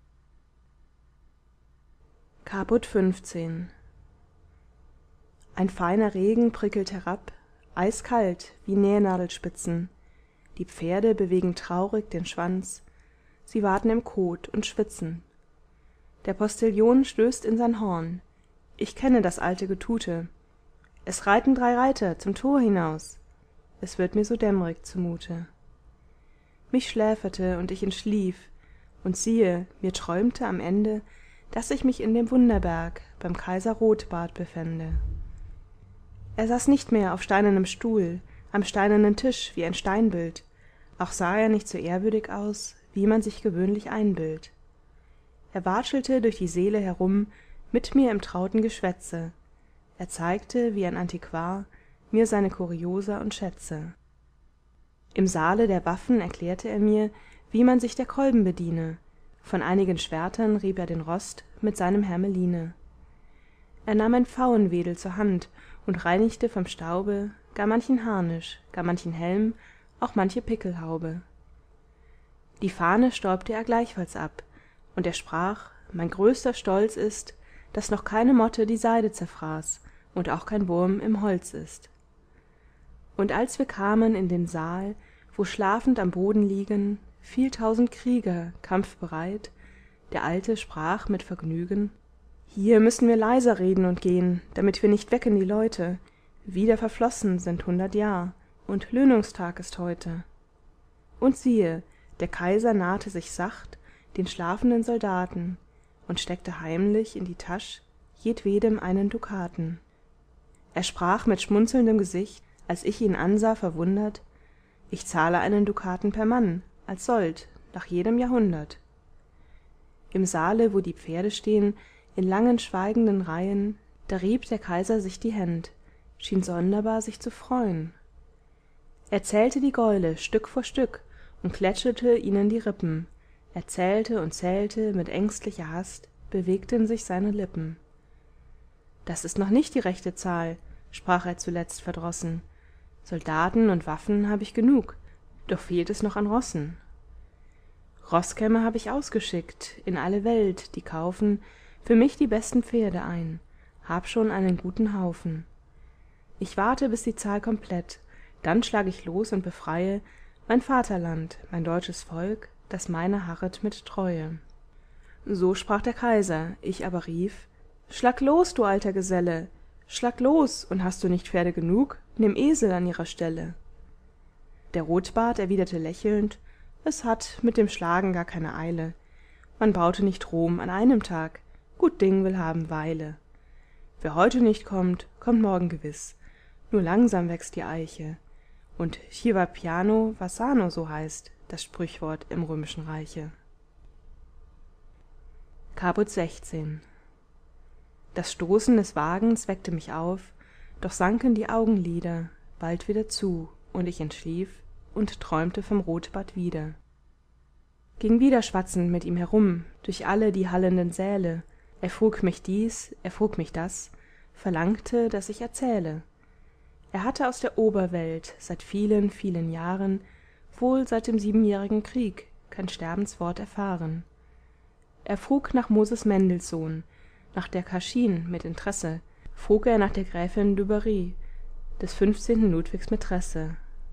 Caput fünfzehn. Ein feiner Regen prickelt herab, eiskalt wie Nähnadelspitzen. Die Pferde bewegen traurig den Schwanz, sie warten im Kot und schwitzen. Der Postillion stößt in sein Horn: Ich kenne das alte Getute. Es reiten drei Reiter zum Tor hinaus. Es wird mir so dämmerig zumute. Mich schläferte und ich entschlief, und siehe, mir träumte am Ende, dass ich mich in dem Wunderberg beim Kaiser Rotbart befände. Er saß nicht mehr auf steinernem Stuhl, am steinernen Tisch wie ein Steinbild, auch sah er nicht so ehrwürdig aus, wie man sich gewöhnlich einbildt. Er watschelte durch die Säle herum mit mir im trauten Geschwätze. Er zeigte, wie ein Antiquar, mir seine Kuriosa und Schätze. Im Saale der Waffen erklärte er mir, wie man sich der Kolben bediene, von einigen Schwertern rieb er den Rost mit seinem Hermeline. Er nahm ein Pfauenwedel zur Hand und reinigte vom Staube gar manchen Harnisch, gar manchen Helm, auch manche Pickelhaube. Die Fahne stäubte er gleichfalls ab, und er sprach: Mein größter Stolz ist, dass noch keine Motte die Seide zerfraß und auch kein Wurm im Holz ist. Und als wir kamen in den Saal, wo schlafend am Boden liegen viel tausend Krieger, kampfbereit, der Alte sprach mit Vergnügen: Hier müssen wir leiser reden und gehen, damit wir nicht wecken die Leute. Wieder verflossen sind hundert Jahr, und Löhnungstag ist heute. Und siehe, der Kaiser nahte sich sacht den schlafenden Soldaten und steckte heimlich in die Tasch jedwedem einen Dukaten. Er sprach mit schmunzelndem Gesicht, als ich ihn ansah verwundert: Ich zahle einen Dukaten per Mann, als Sold, nach jedem Jahrhundert. Im Saale, wo die Pferde stehen, in langen schweigenden Reihen, da rieb der Kaiser sich die Händ, schien sonderbar sich zu freuen. Er zählte die Gäule Stück vor Stück und klätschelte ihnen die Rippen. Er zählte und zählte mit ängstlicher Hast, bewegten sich seine Lippen. Das ist noch nicht die rechte Zahl, sprach er zuletzt verdrossen. Soldaten und Waffen hab ich genug, doch fehlt es noch an Rossen. Roßkämme hab ich ausgeschickt in alle Welt, die kaufen für mich die besten Pferde ein, hab schon einen guten Haufen. Ich warte, bis die Zahl komplett, dann schlag ich los und befreie mein Vaterland, mein deutsches Volk, das meiner harret mit Treue. So sprach der Kaiser, ich aber rief: Schlag los, du alter Geselle, schlag los, und hast du nicht Pferde genug, nimm Esel an ihrer Stelle. Der Rotbart erwiderte lächelnd: Es hat mit dem Schlagen gar keine Eile. Man baute nicht Rom an einem Tag, gut Ding will haben Weile. Wer heute nicht kommt, kommt morgen gewiss, nur langsam wächst die Eiche. Und chi va piano va sano, so heißt das Sprichwort im Römischen Reiche. Caput sechzehn. Das Stoßen des Wagens weckte mich auf, doch sanken die Augenlider bald wieder zu, und ich entschlief und träumte vom Rotbart wieder. Ging wieder schwatzend mit ihm herum durch alle die hallenden Säle. Er frug mich dies, er frug mich das, verlangte, dass ich erzähle. er hatte aus der oberwelt seit vielen vielen jahren, wohl seit dem siebenjährigen krieg, kein sterbenswort erfahren. er frug nach moses mendelssohn, nach der karschin mit interesse, frug er nach der gräfin dubarry, des fünfzehnten ludwigs mätresse.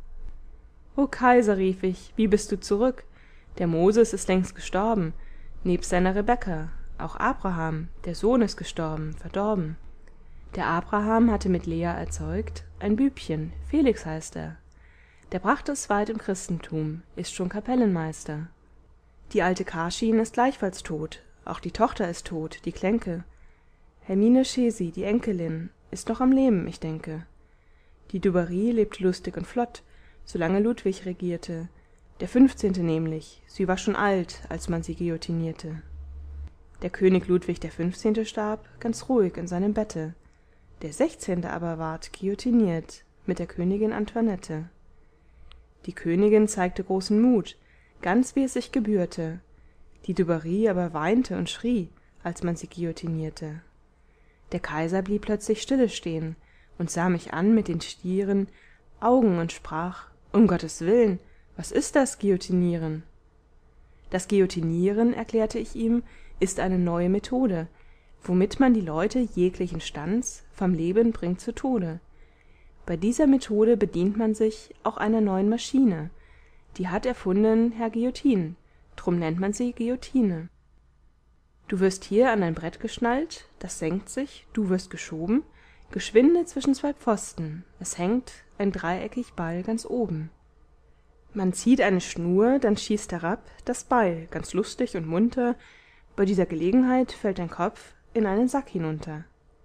o kaiser, rief ich, wie bist du zurück? Der moses ist längst gestorben, nebst seiner rebekka, auch abraham, der sohn ist gestorben, verdorben. der abraham hatte mit lea erzeugt ein bübchen, felix heißt er. der bracht es weit im christentum, ist schon kapellenmeister. die alte karschin ist gleichfalls tot, auch die tochter ist tot, die klenke. hermine schesi, die enkelin, ist noch am leben, ich denke. die dubarry lebte lustig und flott, solange ludwig regierte, der fünfzehnte nämlich, sie war schon alt, als man sie guillotinierte. der könig ludwig der fünfzehnte starb ganz ruhig in seinem bette, der sechzehnte aber ward guillotiniert mit der königin antoinette. die königin zeigte großen mut, ganz wie es sich gebührte, die dubarry aber weinte und schrie, als man sie guillotinierte. der kaiser blieb plötzlich stille stehen und sah mich an mit den stieren augen und sprach: um gottes willen, was ist das guillotinieren? das guillotinieren, erklärte ich ihm, ist eine neue methode, womit man die leute jeglichen stands vom leben bringt zu tode. bei dieser methode bedient man sich auch einer neuen maschine, die hat erfunden herr guillotin, drum nennt man sie guillotine. du wirst hier an ein brett geschnallt, das senkt sich, du wirst geschoben, geschwinde zwischen zwei pfosten, es hängt ein dreieckig beil ganz oben. man zieht eine schnur, dann schießt herab das beil, ganz lustig und munter, bei dieser gelegenheit fällt dein kopf in einen sack hinunter.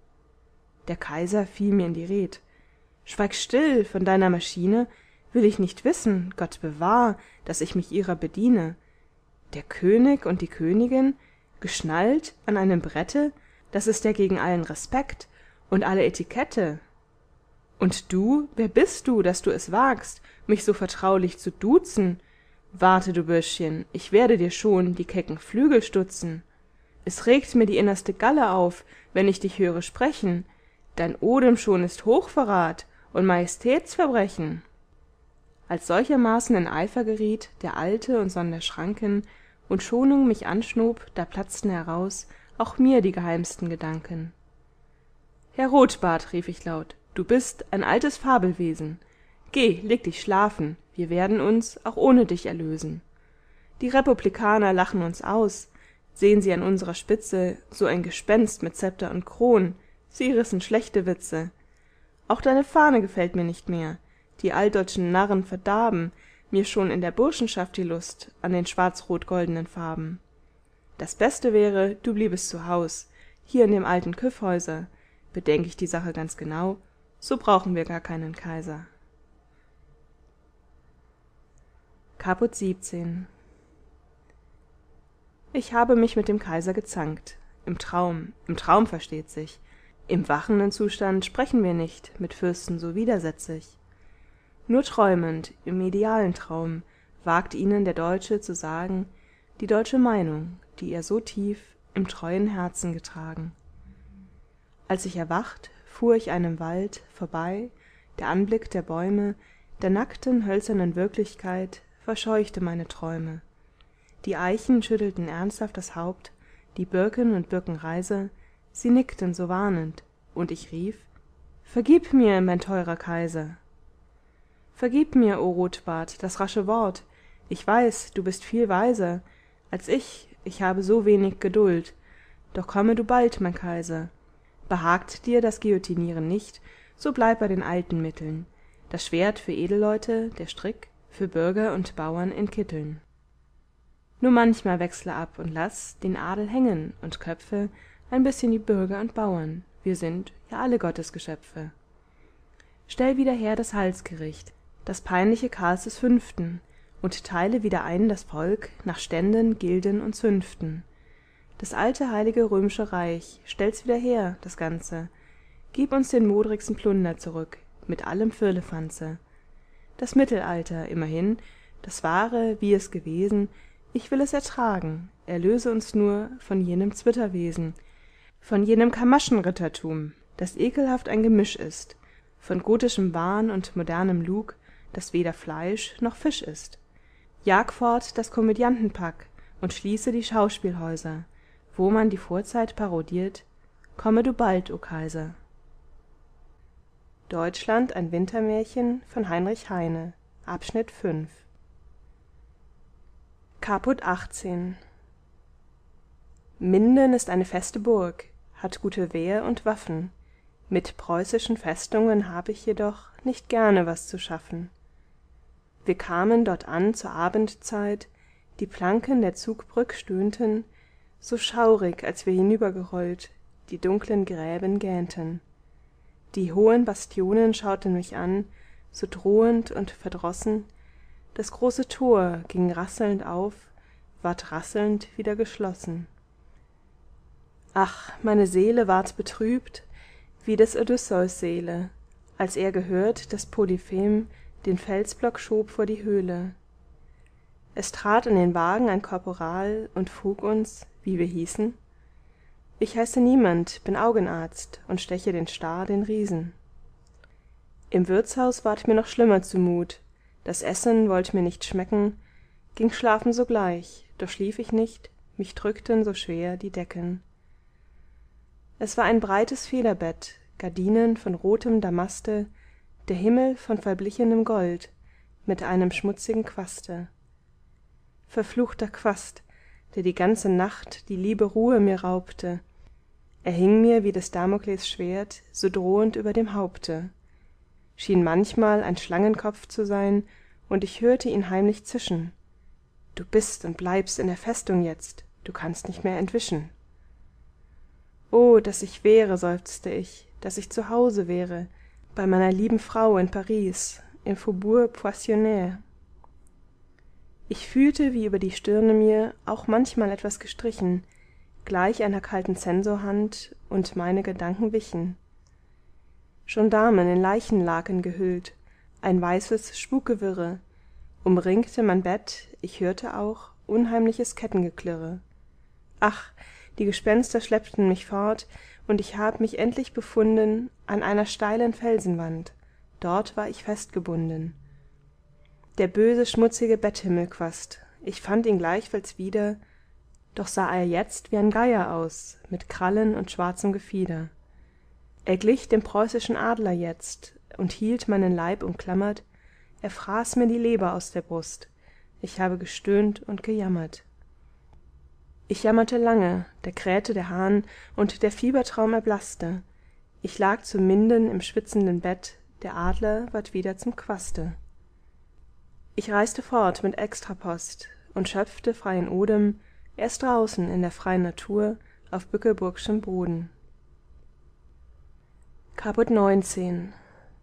der kaiser fiel mir in die red: schweig still, von deiner maschine will ich nicht wissen, gott bewahr, daß ich mich ihrer bediene. der könig und die königin, geschnallt an einem brette, das ist ja gegen allen respekt und alle etikette. und du, wer bist du, daß du es wagst, mich so vertraulich zu duzen? warte, du bürschchen, ich werde dir schon die kecken flügel stutzen. es regt mir die innerste galle auf, wenn ich dich höre sprechen, dein odem schon ist hochverrat und majestätsverbrechen. als solchermaßen in eifer geriet der alte und sonder schranken und schonung mich anschnob, da platzten heraus auch mir die geheimsten gedanken. herr rotbart, rief ich laut, du bist ein altes fabelwesen, geh, leg dich schlafen, wir werden uns auch ohne dich erlösen. die republikaner lachen uns aus, sehen sie an unserer spitze so ein gespenst mit zepter und kron, sie rissen schlechte witze. auch deine fahne gefällt mir nicht mehr, die altdeutschen narren verdarben mir schon in der burschenschaft die lust an den schwarz-rot-goldenen farben. das beste wäre, du bliebest zu haus, hier in dem alten kyffhäuser, bedenk ich die sache ganz genau, so brauchen wir gar keinen kaiser. caput siebzehn. ich habe mich mit dem kaiser gezankt, im traum, im traum versteht sich, im wachenden zustand sprechen wir nicht mit fürsten so widersetzig. nur träumend, im idealen traum, wagt ihnen der deutsche zu sagen die deutsche meinung, die er so tief im treuen herzen getragen. als ich erwacht, fuhr ich einem wald vorbei, der anblick der bäume, der nackten hölzernen wirklichkeit verscheuchte meine träume. die eichen schüttelten ernsthaft das haupt, die birken und birkenreiser, sie nickten so warnend, und ich rief: vergib mir, mein teurer kaiser. vergib mir, o rotbart, das rasche wort, ich weiß, du bist viel weiser als ich, ich habe so wenig geduld, doch komme du bald, mein kaiser. behagt dir das guillotinieren nicht, so bleib bei den alten mitteln, das schwert für edelleute, der strick für bürger und bauern in kitteln. nur manchmal wechsle ab und laß den adel hängen und köpfe ein bißchen die bürger und bauern, wir sind ja alle gottesgeschöpfe. stell wieder her das halsgericht, das peinliche karls des fünften, und teile wieder ein das volk nach ständen, gilden und zünften. das alte heilige römische reich, stell's wieder her, das ganze, gib uns den modrigsten plunder zurück, mit allem firlefanze. das mittelalter, immerhin, das wahre, wie es gewesen, ich will es ertragen, erlöse uns nur von jenem zwitterwesen, von jenem kamaschenrittertum, das ekelhaft ein gemisch ist, von gotischem wahn und modernem lug, das weder fleisch noch fisch ist. Jag fort das komödiantenpack und schließe die schauspielhäuser, wo man die vorzeit parodiert, komme du bald, o Kaiser. Deutschland ein Wintermärchen von Heinrich Heine. Abschnitt fünf. Caput achtzehn. Minden ist eine feste Burg, hat gute Wehr und Waffen. Mit preußischen Festungen hab ich jedoch nicht gerne was zu schaffen. Wir kamen dort an zur Abendzeit, die Planken der Zugbrück stöhnten, so schaurig, als wir hinübergerollt, die dunklen Gräben gähnten. Die hohen Bastionen schauten mich an, so drohend und verdrossen, das große Tor ging rasselnd auf, ward rasselnd wieder geschlossen. Ach, meine Seele ward betrübt, wie des Odysseus Seele, als er gehört, daß Polyphem den Felsblock schob vor die Höhle. Es trat in den Wagen ein Korporal und frug uns, wie wir hießen. Ich heiße niemand, bin Augenarzt und steche den Star den Riesen. Im Wirtshaus ward mir noch schlimmer zumut, das Essen wollt mir nicht schmecken, ging schlafen sogleich, doch schlief ich nicht, mich drückten so schwer die Decken. Es war ein breites Federbett, Gardinen von rotem Damaste, der Himmel von verblichenem Gold, mit einem schmutzigen Quaste. Verfluchter Quast, der die ganze Nacht die liebe Ruhe mir raubte, er hing mir wie des Damokles Schwert so drohend über dem Haupte, schien manchmal ein Schlangenkopf zu sein, und ich hörte ihn heimlich zischen. Du bist und bleibst in der Festung jetzt, du kannst nicht mehr entwischen. O, dass ich wäre, seufzte ich, dass ich zu Hause wäre, bei meiner lieben Frau in Paris, im Faubourg Poissonnaire. Ich fühlte, wie über die Stirne mir auch manchmal etwas gestrichen, gleich einer kalten Zensorhand, und meine Gedanken wichen. Gendarmen in Leichenlaken gehüllt, ein weißes Spukgewirre, umringte mein Bett, ich hörte auch unheimliches Kettengeklirre. Ach, die Gespenster schleppten mich fort, und ich hab mich endlich befunden an einer steilen Felsenwand, dort war ich festgebunden. Der böse, schmutzige Betthimmelquast, ich fand ihn gleichfalls wieder, doch sah er jetzt wie ein Geier aus, mit Krallen und schwarzem Gefieder. Er glich dem preußischen Adler jetzt und hielt meinen Leib umklammert, er fraß mir die Leber aus der Brust, ich habe gestöhnt und gejammert. Ich jammerte lange, da krähte der Hahn und der Fiebertraum erblaßte, ich lag zu Minden im schwitzenden Bett, der Adler ward wieder zum Quaste. Ich reiste fort mit Extrapost und schöpfte freien Odem erst draußen in der freien Natur auf Bückeburgschem Boden. Caput neunzehn.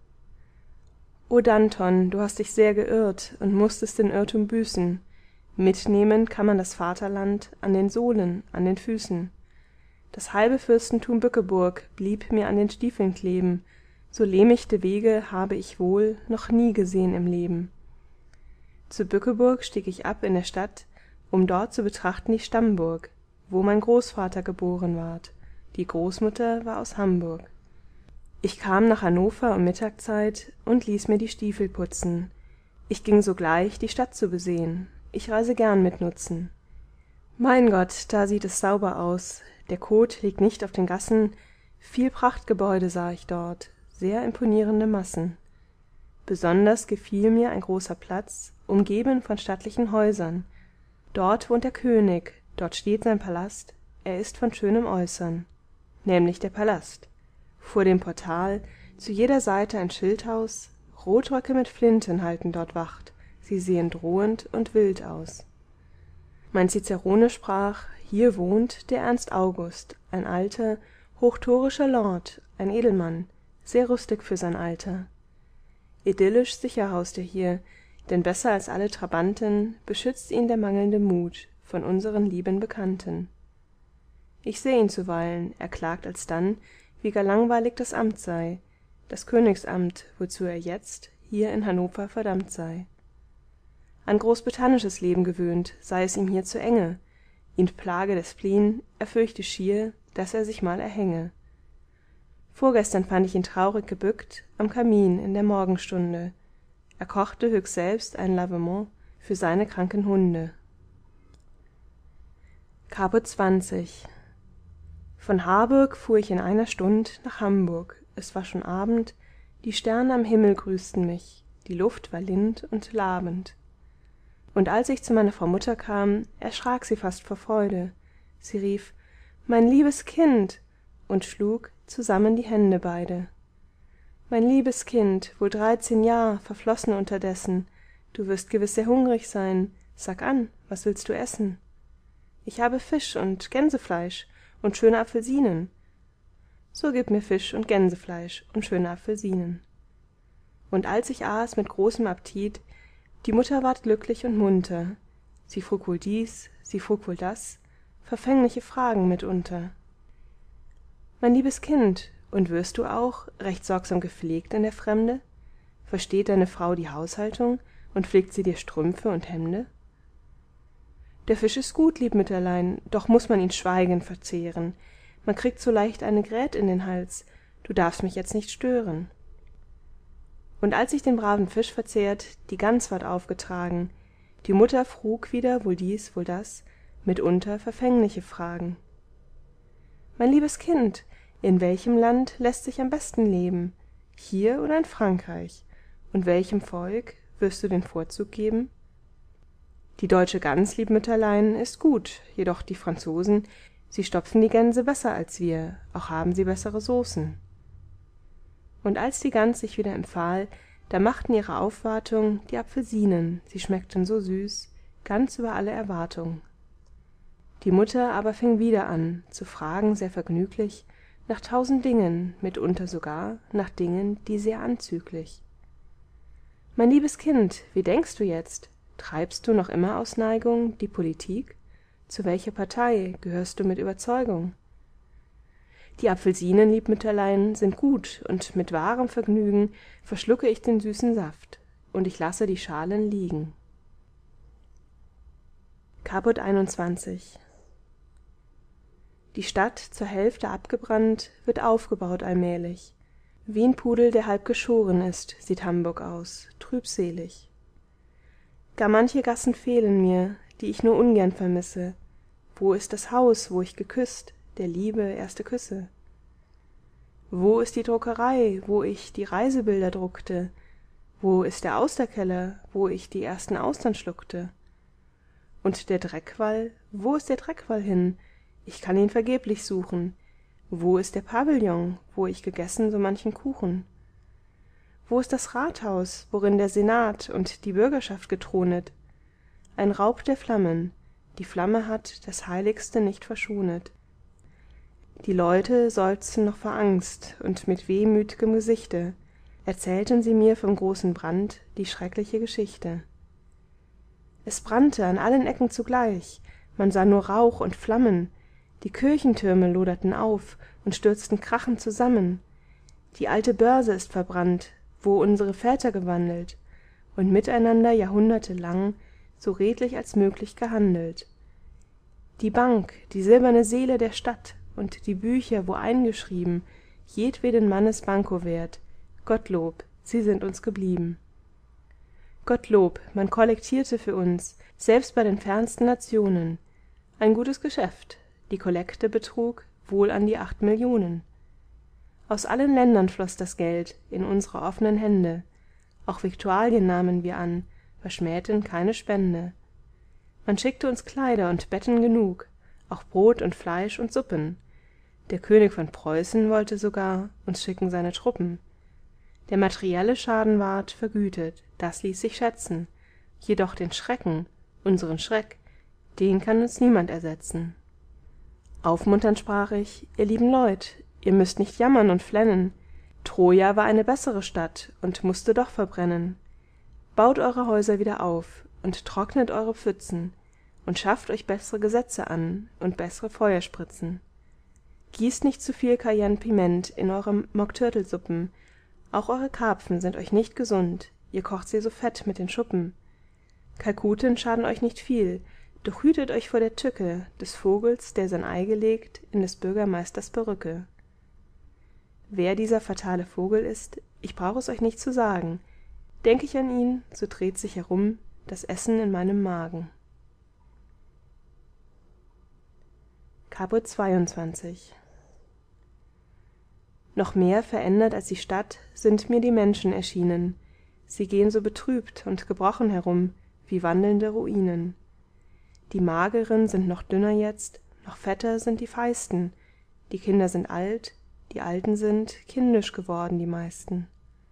O Danton, du hast dich sehr geirrt und mußtest den Irrtum büßen, mitnehmen kann man das Vaterland an den Sohlen, an den Füßen. Das halbe Fürstentum Bückeburg blieb mir an den Stiefeln kleben, so lehmichte Wege habe ich wohl noch nie gesehen im Leben. Zu Bückeburg stieg ich ab in der Stadt, um dort zu betrachten die Stammburg, wo mein Großvater geboren ward, die Großmutter war aus Hamburg. Ich kam nach Hannover um Mittagzeit und ließ mir die Stiefel putzen. Ich ging sogleich, die Stadt zu besehen, ich reise gern mit Nutzen. Mein Gott, da sieht es sauber aus, der Kot liegt nicht auf den Gassen, viel Prachtgebäude sah ich dort, sehr imponierende Massen. Besonders gefiel mir ein großer Platz, umgeben von stattlichen Häusern. Dort wohnt der König, dort steht sein Palast, er ist von schönem Äußern, nämlich der Palast. Vor dem Portal zu jeder Seite ein Schildhaus, Rotröcke mit Flinten halten dort Wacht, sie sehen drohend und wild aus. Mein Cicerone sprach, hier wohnt der Ernst August, ein alter, hochtorischer Lord, ein Edelmann, sehr rüstig für sein Alter. Idyllisch sicher haust er hier, denn besser als alle Trabanten beschützt ihn der mangelnde Mut von unseren lieben Bekannten. Ich seh ihn zuweilen, er klagt alsdann, wie gar langweilig das Amt sei, das Königsamt, wozu er jetzt hier in Hannover verdammt sei. An großbritannisches Leben gewöhnt, sei es ihm hier zu enge, ihn plage der Spleen, er fürchte schier, dass er sich mal erhänge. vorgestern fand ich ihn traurig gebückt am kamin in der morgenstunde. Er kochte höchst selbst ein lavement für seine kranken Hunde. Caput zwanzig. Von Harburg fuhr ich in einer Stund nach Hamburg. Es war schon Abend, die Sterne am Himmel grüßten mich, die Luft war lind und labend. Und als ich zu meiner Frau Mutter kam, erschrak sie fast vor Freude. Sie rief: »Mein liebes Kind!« und schlug zusammen die Hände beide. »Mein liebes Kind, wohl dreizehn Jahr verflossen unterdessen, du wirst gewiß sehr hungrig sein. Sag an, was willst du essen?« »Ich habe Fisch und Gänsefleisch und schöne Apfelsinen.« »So gib mir Fisch und Gänsefleisch und schöne Apfelsinen.« Und als ich aß mit großem Appetit, die Mutter ward glücklich und munter. Sie frug wohl dies, sie frug wohl das, verfängliche Fragen mitunter. »Mein liebes Kind, und wirst du auch recht sorgsam gepflegt in der Fremde? Versteht deine Frau die Haushaltung und pflegt sie dir Strümpfe und Hemde?« »Der Fisch ist gut, lieb Mütterlein, doch muß man ihn schweigend verzehren. Man kriegt so leicht eine Grät in den Hals, du darfst mich jetzt nicht stören.« Und als ich den braven Fisch verzehrt, die Gans ward aufgetragen, die Mutter frug wieder wohl dies, wohl das, mitunter verfängliche Fragen. »Mein liebes Kind, in welchem Land lässt sich am besten leben, hier oder in Frankreich, und welchem Volk wirst du den Vorzug geben?« »Die deutsche Gans, lieb Mütterlein, ist gut, jedoch die Franzosen, sie stopfen die Gänse besser als wir, auch haben sie bessere Saucen.« Und als die Gans sich wieder empfahl, da machten ihre Aufwartung die Apfelsinen, sie schmeckten so süß, ganz über alle Erwartung. Die Mutter aber fing wieder an, zu fragen sehr vergnüglich, nach tausend Dingen, mitunter sogar nach Dingen, die sehr anzüglich. »Mein liebes Kind, wie denkst du jetzt? Treibst du noch immer aus Neigung die Politik? Zu welcher Partei gehörst du mit Überzeugung?« »Die Apfelsinen, lieb Mütterlein, sind gut, und mit wahrem Vergnügen verschlucke ich den süßen Saft, und ich lasse die Schalen liegen.« Caput einundzwanzig. Die Stadt, zur Hälfte abgebrannt, wird aufgebaut allmählich. Wie n Pudel, der halb geschoren ist, sieht Hamburg aus, trübselig. Gar manche Gassen fehlen mir, die ich nur ungern vermisse. Wo ist das Haus, wo ich geküsst, der Liebe erste Küsse? Wo ist die Druckerei, wo ich die Reisebilder druckte? Wo ist der Austerkeller, wo ich die ersten Austern schluckte? Und der Dreckwall, wo ist der Dreckwall hin? Ich kann ihn vergeblich suchen. Wo ist der Pavillon, wo ich gegessen so manchen Kuchen? Wo ist das Rathaus, worin der Senat und die Bürgerschaft gethronet? Ein Raub der Flammen, die Flamme hat das Heiligste nicht verschonet. Die Leute seufzten noch vor Angst, und mit wehmüt'gem Gesichte erzählten sie mir vom großen Brand die schreckliche Geschichte. Es brannte an allen Ecken zugleich, man sah nur Rauch und Flammen, die Kirchentürme loderten auf und stürzten krachend zusammen. Die alte Börse ist verbrannt, wo unsere Väter gewandelt und miteinander jahrhundertelang so redlich als möglich gehandelt. Die Bank, die silberne Seele der Stadt und die Bücher, wo eingeschrieben jedweden Mannes Bankowert, Gottlob, sie sind uns geblieben. Gottlob, man kollektierte für uns, selbst bei den fernsten Nationen. Ein gutes Geschäft, die Kollekte betrug wohl an die acht Millionen. Aus allen Ländern floß das Geld in unsere offenen Hände, auch Viktualien nahmen wir an, verschmähten keine Spende. Man schickte uns Kleider und Betten genug, auch Brot und Fleisch und Suppen. Der König von Preußen wollte sogar uns schicken seine Truppen. Der materielle Schaden ward vergütet, das ließ sich schätzen, jedoch den Schrecken, unseren Schreck, den kann uns niemand ersetzen. Aufmunternd sprach ich: Ihr lieben Leut, ihr müßt nicht jammern und flennen, Troja war eine bessere Stadt und mußte doch verbrennen. Baut eure Häuser wieder auf und trocknet eure Pfützen und schafft euch bessere Gesetze an und bessere Feuerspritzen. Gießt nicht zu viel Cayenne-Piment in eure Mockturtelsuppen, auch eure Karpfen sind euch nicht gesund, ihr kocht sie so fett mit den Schuppen. Kalkuten schaden euch nicht viel, doch hütet euch vor der Tücke des Vogels, der sein Ei gelegt in des Bürgermeisters Perücke. wer dieser fatale vogel ist, ich brauch es euch nicht zu sagen. Denk ich an ihn, so dreht sich herum das Essen in meinem Magen. Caput zweiundzwanzig. Noch mehr verändert als die Stadt sind mir die Menschen erschienen. Sie gehen so betrübt und gebrochen herum, wie wandelnde Ruinen. Die Mageren sind noch dünner jetzt, noch fetter sind die Feisten. Die Kinder sind alt, die Alten sind kindisch geworden, die meisten.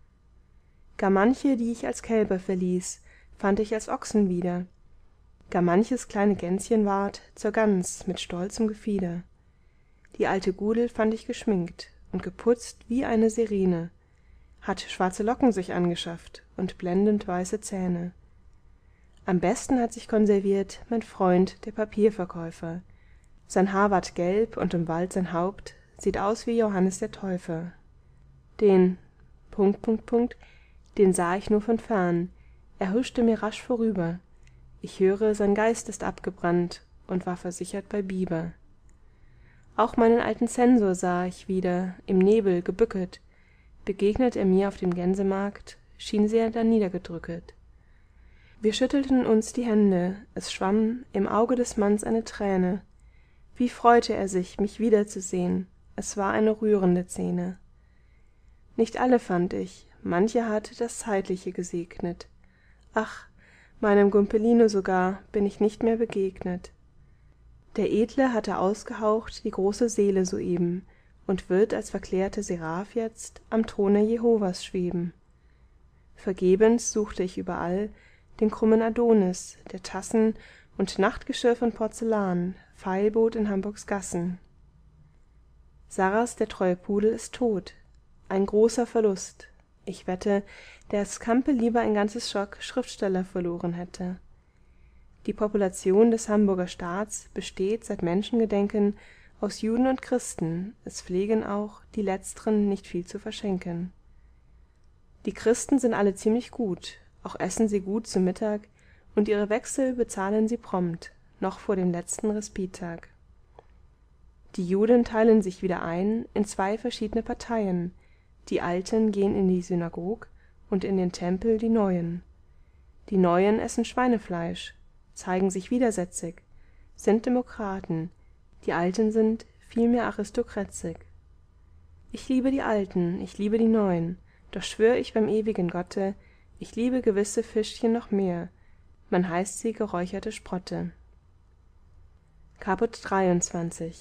Gar manche, die ich als Kälber verließ, fand ich als Ochsen wieder. Gar manches kleine Gänschen ward zur Gans mit stolzem Gefieder. Die alte Gudel fand ich geschminkt und geputzt wie eine Sirene, hat schwarze Locken sich angeschafft und blendend weiße Zähne. Am besten hat sich konserviert mein Freund, der Papierverkäufer. Sein Haar ward gelb und im Wald sein Haupt sieht aus wie Johannes der Täufer. Den, Punkt, Punkt, Punkt, den sah ich nur von fern, er huschte mir rasch vorüber. Ich höre, sein Geist ist abgebrannt und war versichert bei Biber. Auch meinen alten Zensor sah ich wieder, im Nebel gebücket. Begegnet er mir auf dem Gänsemarkt, schien sehr daniedergedrücket. Wir schüttelten uns die Hände, es schwamm im Auge des Manns eine Träne. Wie freute er sich, mich wiederzusehn, es war eine rührende Szene. Nicht alle fand ich, manche hat das Zeitliche gesegnet. Ach, meinem Gumpelino sogar bin ich nicht mehr begegnet. Der Edle hatte ausgehaucht die große Seele soeben und wird als verklärte Seraph jetzt am Throne Jehovas schweben. Vergebens suchte ich überall den krummen Adonis, der Tassen und Nachtgeschirr von Porzellan feilbot in Hamburgs Gassen. Sarras, der treue Pudel, ist tot, ein großer Verlust. Ich wette, der Campe lieber ein ganzes Schock Schriftsteller verloren hätte. Die Population des Hamburger Staats besteht seit Menschengedenken aus Juden und Christen, es pflegen auch die letzteren nicht viel zu verschenken. Die Christen sind alle ziemlich gut, auch essen sie gut zu Mittag, und ihre Wechsel bezahlen sie prompt, noch vor dem letzten Respittag. Die Juden teilen sich wieder ein in zwei verschiedene Parteien, die Alten gehen in die Synagog und in den Tempel die Neuen. Die Neuen essen Schweinefleisch, zeigen sich widersetzig, sind Demokraten, die Alten sind vielmehr aristokrätzig. Ich liebe die Alten, ich liebe die Neuen, doch schwör ich beim ewigen Gotte, ich liebe gewisse Fischchen noch mehr, man heißt sie geräucherte Sprotte. Caput dreiundzwanzig.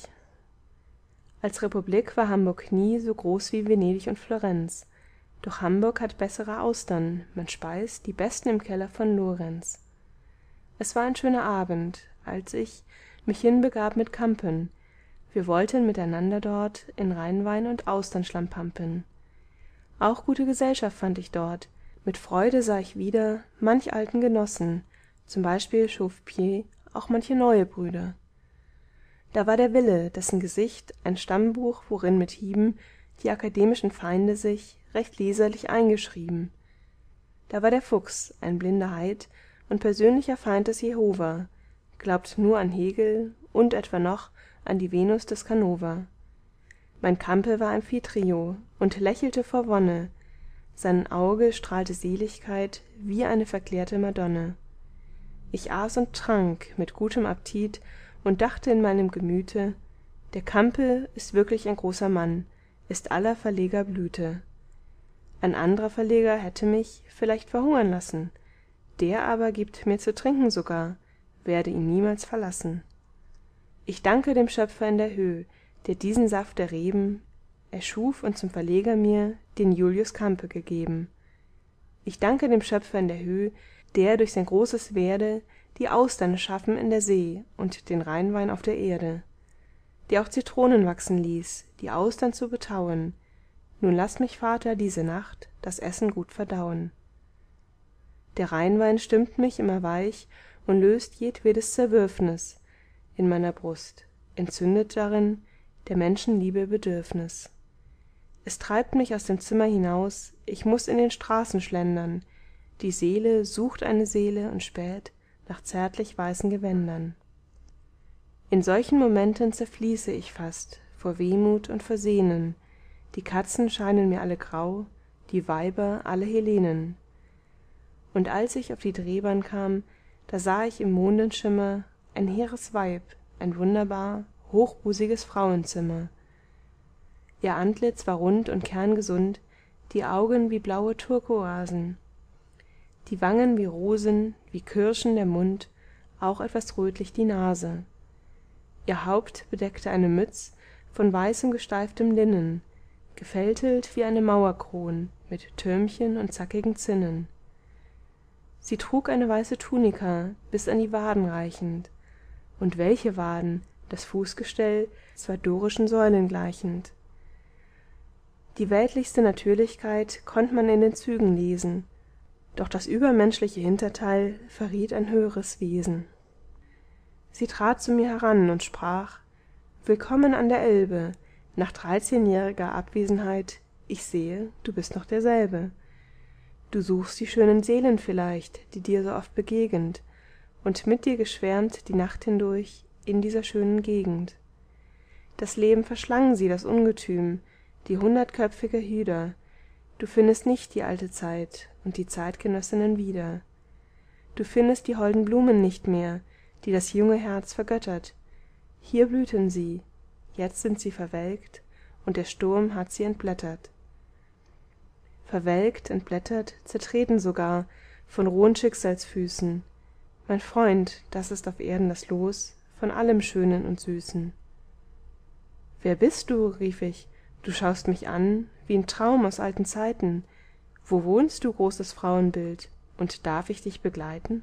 Als Republik war Hamburg nie so groß wie Venedig und Florenz, doch Hamburg hat bessere Austern, man speist die besten im Keller von Lorenz. Es war ein schöner Abend, als ich mich hinbegab mit Campen, wir wollten miteinander dort in Rheinwein und Austern schlampampen. Auch gute Gesellschaft fand ich dort, mit Freude sah ich wieder manch alten Genossen, zum Beispiel Chaufepied, auch manche neue Brüder. Da war der Wille, dessen Gesicht ein Stammbuch, worin mit Hieben die akademischen Feinde sich recht leserlich eingeschrieben. Da war der Fuchs, ein blinder Heid und persönlicher Feind des Jehova, glaubt nur an Hegel und etwa noch an die Venus des Canova. Mein Campe war Amphitryo und lächelte vor Wonne, sein Auge strahlte Seligkeit wie eine verklärte Madonne. Ich aß und trank mit gutem Appetit und dachte in meinem Gemüte, der Campe ist wirklich ein großer Mann, ist aller Verleger Blüte. Ein anderer Verleger hätte mich vielleicht verhungern lassen, der aber gibt mir zu trinken sogar, werde ihn niemals verlassen. Ich danke dem Schöpfer in der Höh, der diesen Saft der Reben erschuf und zum Verleger mir den Julius Campe gegeben. Ich danke dem Schöpfer in der Höh, der durch sein großes Werde die Austern schaffen in der See und den Rheinwein auf der Erde, der auch Zitronen wachsen ließ, die Austern zu betauen. Nun laß mich, Vater, diese Nacht das Essen gut verdauen. Der Rheinwein stimmt mich immer weich und löst jedwedes Zerwürfnis in meiner Brust, entzündet darin der Menschenliebe Bedürfnis. Es treibt mich aus dem Zimmer hinaus, ich muß in den Straßen schlendern, die Seele sucht eine Seele und späht nach zärtlich weißen Gewändern. In solchen Momenten zerfließe ich fast vor Wehmut und vor Sehnen, die katzen scheinen mir alle grau, die Weiber alle Helenen. Und als ich auf die drehbahn kam, da sah ich im mondenschimmer ein hehres Weib, ein wunderbar hochbusiges Frauenzimmer. Ihr antlitz war rund und kerngesund, die Augen wie blaue Turkoasen, die Wangen wie Rosen, wie Kirschen der Mund, auch etwas rötlich die Nase. Ihr Haupt bedeckte eine Mütz von weißem gesteiftem Linnen, gefältelt wie eine Mauerkron mit Türmchen und zackigen Zinnen. Sie trug eine weiße Tunika bis an die Waden reichend, und welche Waden, das Fußgestell zwei dorischen Säulen gleichend. Die weltlichste Natürlichkeit konnt man in den Zügen lesen, doch das übermenschliche Hinterteil verriet ein höheres Wesen. Sie trat zu mir heran und sprach: Willkommen an der Elbe, nach dreizehnjähriger Abwesenheit, ich sehe, du bist noch derselbe. Du suchst die schönen Seelen vielleicht, die dir so oft begegnet, und mit dir geschwärmt die Nacht hindurch in dieser schönen Gegend. Das Leben verschlang sie, das Ungetüm, die hundertköpfige Hyder, du findest nicht die alte Zeit und die Zeitgenössinnen wieder. Du findest die holden Blumen nicht mehr, die das junge Herz vergöttert. Hier blühten sie, jetzt sind sie verwelkt, und der Sturm hat sie entblättert. Verwelkt, entblättert, zertreten sogar von rohen Schicksalsfüßen. Mein Freund, das ist auf Erden das Los von allem Schönen und Süßen. Wer bist du? Rief ich, du schaust mich an wie ein Traum aus alten Zeiten. Wo wohnst du, großes Frauenbild, und darf ich dich begleiten?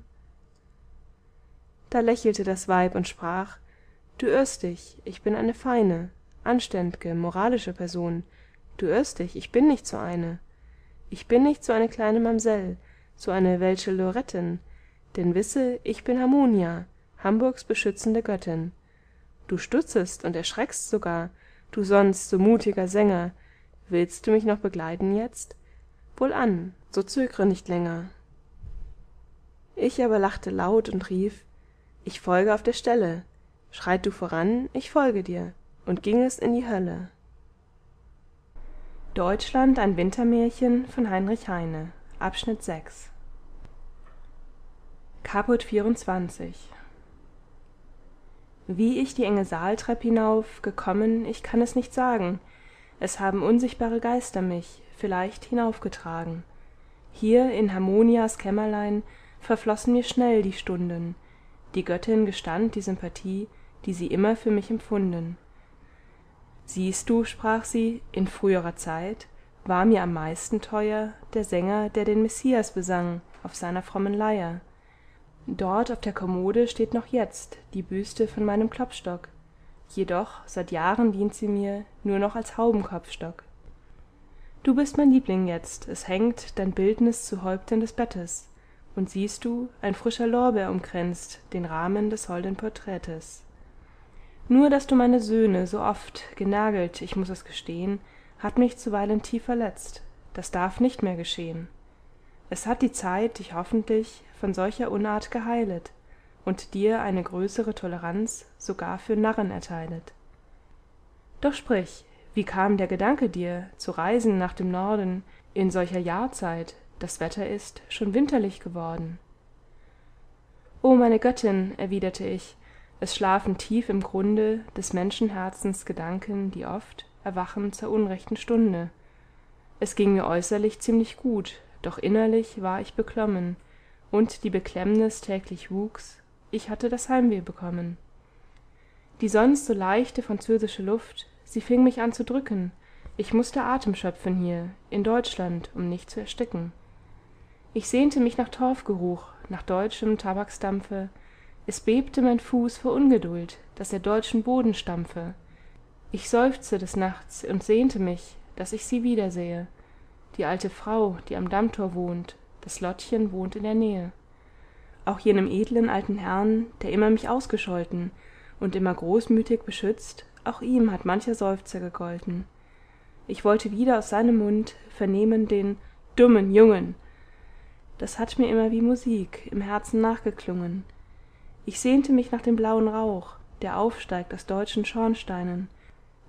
Da lächelte das Weib und sprach: Du irrst dich, ich bin eine feine, anständ'ge, moralische Person. Du irrst dich, ich bin nicht so eine. Ich bin nicht so eine kleine Mamsell, so eine welsche Lorettin, denn wisse, ich bin Hammonia, Hamburgs beschützende Göttin. Du stutzest und erschreckst sogar, du sonst so mutiger Sänger, willst du mich noch begleiten jetzt? Wohlan, so zögre nicht länger. Ich aber lachte laut und rief: Ich folge auf der Stelle, schreit du voran, ich folge dir, und ging es in die Hölle. Deutschland ein Wintermärchen von Heinrich Heine. Abschnitt sechs. Caput vierundzwanzig. Wie ich die enge Saaltrepp hinauf gekommen, ich kann es nicht sagen. Es haben unsichtbare Geister mich vielleicht hinaufgetragen. Hier in Hammonias Kämmerlein verflossen mir schnell die Stunden. Die Göttin gestand die Sympathie, die sie immer für mich empfunden. Siehst du, sprach sie, in früherer Zeit war mir am meisten teuer der Sänger, der den Messias besang auf seiner frommen Leier. Dort auf der Kommode steht noch jetzt die Büste von meinem Klopstock, jedoch seit Jahren dient sie mir nur noch als Haubenkopfstock. Du bist mein Liebling jetzt, es hängt dein Bildnis zu Häupten des Bettes, und siehst du, ein frischer Lorbeer umkränzt den Rahmen des holden Porträtes. Nur daß du meine Söhne so oft genagelt, ich muß es gestehn, hat mich zuweilen tief verletzt, das darf nicht mehr geschehn. Es hat die Zeit dich hoffentlich von solcher Unart geheilet und dir eine größere Toleranz sogar für Narren erteilet. Doch sprich, wie kam der Gedanke dir, zu reisen nach dem Norden in solcher Jahrzeit, das Wetter ist schon winterlich geworden? O meine Göttin, erwiderte ich, es schlafen tief im Grunde des Menschenherzens Gedanken, die oft erwachen zur unrechten Stunde. Es ging mir äußerlich ziemlich gut, doch innerlich war ich beklommen, und die Beklemmnis täglich wuchs, ich hatte das Heimweh bekommen. Die sonst so leichte französische Luft, sie fing mich an zu drücken, ich mußte Atem schöpfen hier, in Deutschland, um nicht zu ersticken. Ich sehnte mich nach Torfgeruch, nach deutschem Tabaksdampfe, es bebte mein Fuß vor Ungeduld, daß er deutschen Boden stampfe. Ich seufzte des Nachts und sehnte mich, daß ich sie wiedersähe. Die alte Frau, die am Dammtor wohnt, das Lottchen wohnt in der Nähe. Auch jenem edlen alten Herrn, der immer mich ausgescholten und immer großmütig beschützt, auch ihm hat mancher Seufzer gegolten. Ich wollte wieder aus seinem Mund vernehmen den dummen Jungen. Das hat mir immer wie Musik im Herzen nachgeklungen. Ich sehnte mich nach dem blauen Rauch, der aufsteigt aus deutschen Schornsteinen,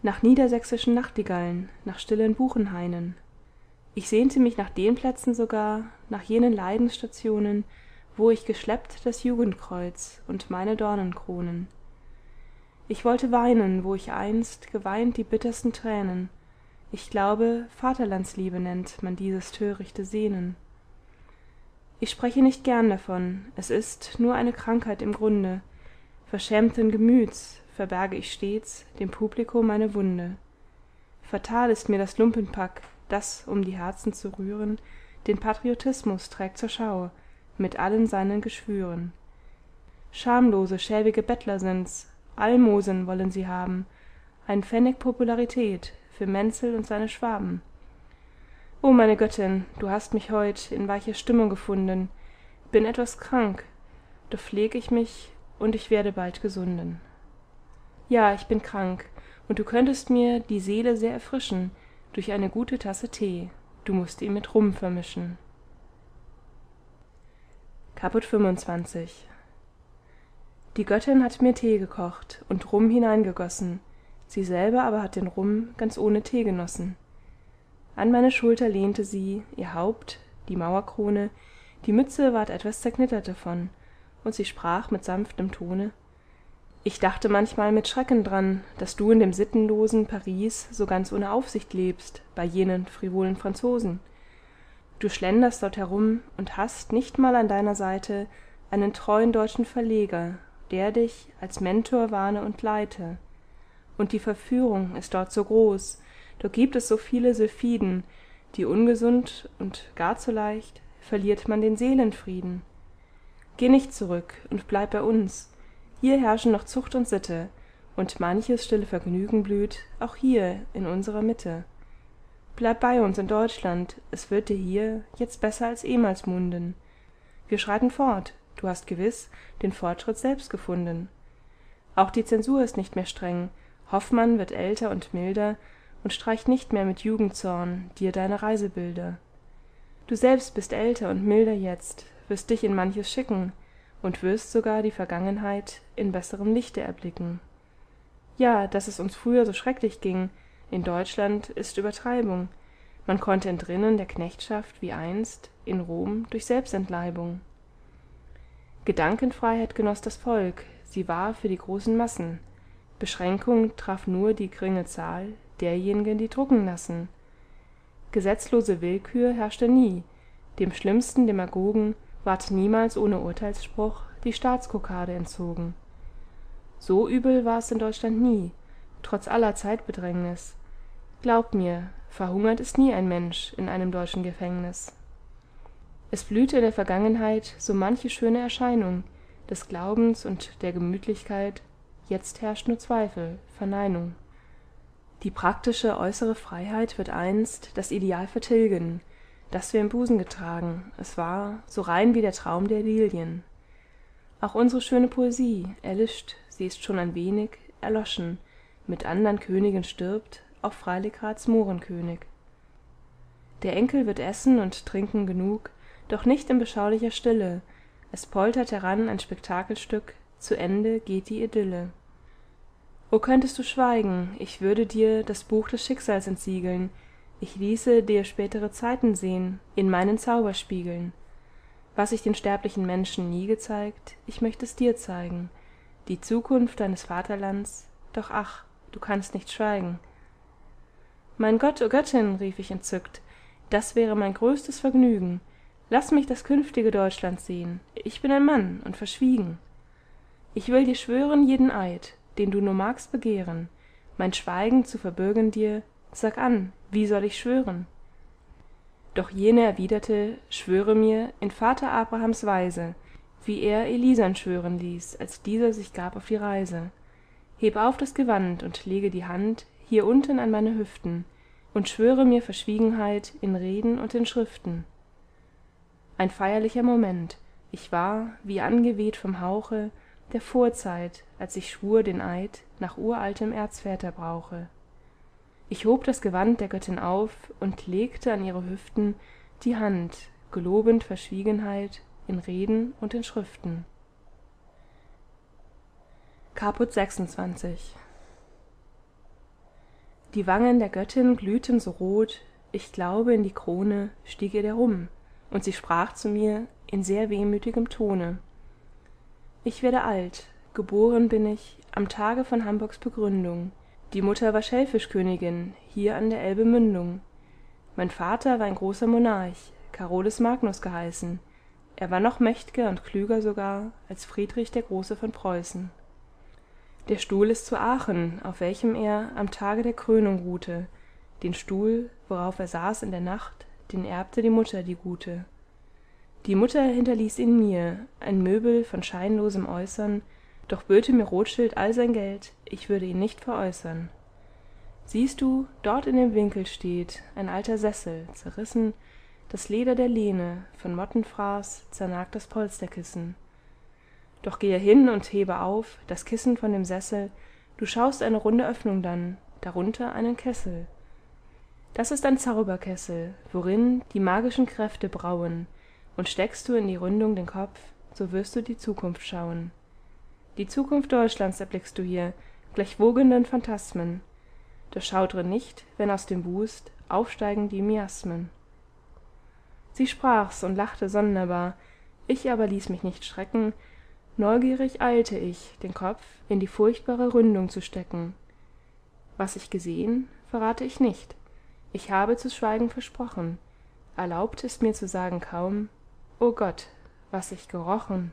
nach niedersächsischen Nachtigallen, nach stillen Buchenhainen. Ich sehnte mich nach den Plätzen sogar, nach jenen Leidensstationen, wo ich geschleppt das Jugendkreuz und meine Dornenkronen. Ich wollte weinen, wo ich einst geweint die bittersten Tränen. Ich glaube, Vaterlandsliebe nennt man dieses törichte Sehnen. Ich spreche nicht gern davon, es ist nur eine Krankheit im Grunde. Verschämten Gemüts verberge ich stets dem Publikum meine Wunde. Fatal ist mir das Lumpenpack, das, um die Herzen zu rühren, den Patriotismus trägt zur Schau, mit allen seinen Geschwüren. Schamlose, schäbige Bettler sind's, Almosen wollen sie haben, ein Pfennig Popularität für Menzel und seine Schwaben. O meine Göttin, du hast mich heut in weicher Stimmung gefunden, bin etwas krank, doch pfleg ich mich und ich werde bald gesunden. Ja, ich bin krank, und du könntest mir die Seele sehr erfrischen durch eine gute Tasse Tee, du mußt ihn mit Rum vermischen. Caput fünfundzwanzig. Die Göttin hat mir Tee gekocht und Rum hineingegossen, sie selber aber hat den Rum ganz ohne Tee genossen. An meine Schulter lehnte sie, ihr Haupt, die Mauerkrone, die Mütze ward etwas zerknittert davon, und sie sprach mit sanftem Tone: Ich dachte manchmal mit Schrecken dran, dass du in dem sittenlosen Paris so ganz ohne Aufsicht lebst, bei jenen frivolen Franzosen. Du schlenderst dort herum und hast nicht mal an deiner Seite einen treuen deutschen Verleger, der dich als Mentor warne und leite. Und die Verführung ist dort so groß, dort gibt es so viele Sylphiden, die ungesund und gar zu leicht verliert man den Seelenfrieden. Geh nicht zurück und bleib bei uns, hier herrschen noch Zucht und Sitte, und manches stille Vergnügen blüht auch hier in unserer Mitte. Bleib bei uns in Deutschland, es wird dir hier jetzt besser als ehmals munden. Wir schreiten fort, du hast gewiß den Fortschritt selbst gefunden. Auch die Zensur ist nicht mehr streng, Hoffmann wird älter und milder und streicht nicht mehr mit Jugendzorn dir deine Reisebilder. Du selbst bist älter und milder jetzt, wirst dich in manches schicken und wirst sogar die Vergangenheit in besserem Lichte erblicken. Ja, dass es uns früher so schrecklich ging, in Deutschland ist Übertreibung, man konnte entrinnen der Knechtschaft wie einst in Rom durch Selbstentleibung. Gedankenfreiheit genoss das Volk, sie war für die großen Massen, Beschränkung traf nur die geringe Zahl derjenigen, die drucken lassen. Gesetzlose Willkür herrschte nie, dem schlimmsten Demagogen ward niemals ohne Urteilsspruch die Staatskokarde entzogen. So übel war es in Deutschland nie, trotz aller Zeitbedrängnis. Glaub mir, verhungert ist nie ein Mensch in einem deutschen Gefängnis. Es blühte in der Vergangenheit so manche schöne Erscheinung des Glaubens und der Gemütlichkeit, jetzt herrscht nur Zweifel, Verneinung. Die praktische äußere Freiheit wird einst das Ideal vertilgen, das wir im Busen getragen, es war so rein wie der Traum der Lilien. Auch unsere schöne Poesie erlischt, sie ist schon ein wenig erloschen, mit andern Königen stirbt auch Freiligraths Mohrenkönig. Der Enkel wird essen und trinken genug, doch nicht in beschaulicher Stille, es poltert heran ein Spektakelstück, zu Ende geht die Idylle. O könntest du schweigen, ich würde dir das Buch des Schicksals entsiegeln, ich ließe dir spätere Zeiten sehn, in meinen Zauberspiegeln. Was ich den sterblichen Menschen nie gezeigt, ich möcht es dir zeigen, die Zukunft deines Vaterlands, doch ach, du kannst nicht schweigen. Mein Gott, o Göttin, rief ich entzückt, das wäre mein größtes Vergnügen, laß mich das künftige Deutschland sehn, ich bin ein Mann und verschwiegen. Ich will dir schwören jeden Eid, den du nur magst begehren, mein Schweigen zu verbürgen dir, sag an, wie soll ich schwören? Doch jene erwiderte, schwöre mir in Vater Abrahams Weise, wie er Elisan schwören ließ, als dieser sich gab auf die Reise. Heb auf das Gewand und lege die Hand hier unten an meine Hüften und schwöre mir Verschwiegenheit in Reden und in Schriften. Ein feierlicher Moment, ich war, wie angeweht vom Hauche der Vorzeit, als ich schwur den Eid nach uraltem Erzväterbrauche. Ich hob das Gewand der Göttin auf und legte an ihre Hüften die Hand, gelobend Verschwiegenheit in Reden und in Schriften. Caput sechsundzwanzig. Die wangen der Göttin glühten so rot, ich glaube, in die Krone stieg ihr der Rum, und sie sprach zu mir in sehr wehmütigem Tone: Ich werde alt, geboren bin ich am Tage von Hamburgs Begründung. Die Mutter war Schellfischkönigin hier an der Elbe Mündung. Mein Vater war ein großer Monarch, Carolus Magnus geheißen. Er war noch mächt'ger und klüger sogar als Friedrich der Große von Preußen. Der Stuhl ist zu Aachen, auf welchem er am Tage der Krönung ruhte. Den Stuhl, worauf er saß in der Nacht, den erbte die Mutter, die Gute. Die Mutter hinterließ ihn mir, ein Möbel von scheinlosem Äußern, doch böte mir Rothschild all sein Geld, ich würde ihn nicht veräußern. Siehst du, dort in dem Winkel steht ein alter Sessel, zerrissen, das Leder der Lehne, von Mottenfraß zernagt das Polsterkissen. Doch gehe hin und hebe auf das Kissen von dem Sessel, du schaust eine runde Öffnung dann, darunter einen Kessel. Das ist ein Zauberkessel, worin die magischen Kräfte brauen, und steckst du in die Ründung den Kopf, so wirst du die Zukunft schauen. Die Zukunft Deutschlands erblickst du hier, gleich wogenden Phantasmen. Doch schaudre nicht, wenn aus dem Wust aufsteigen die Miasmen. Sie sprach's und lachte sonderbar, ich aber ließ mich nicht schrecken, neugierig eilte ich, den Kopf in die furchtbare Ründung zu stecken. Was ich gesehen, verrate ich nicht, ich habe zu schweigen versprochen, erlaubt ist mir zu sagen kaum, o Gott, was ich gerochen.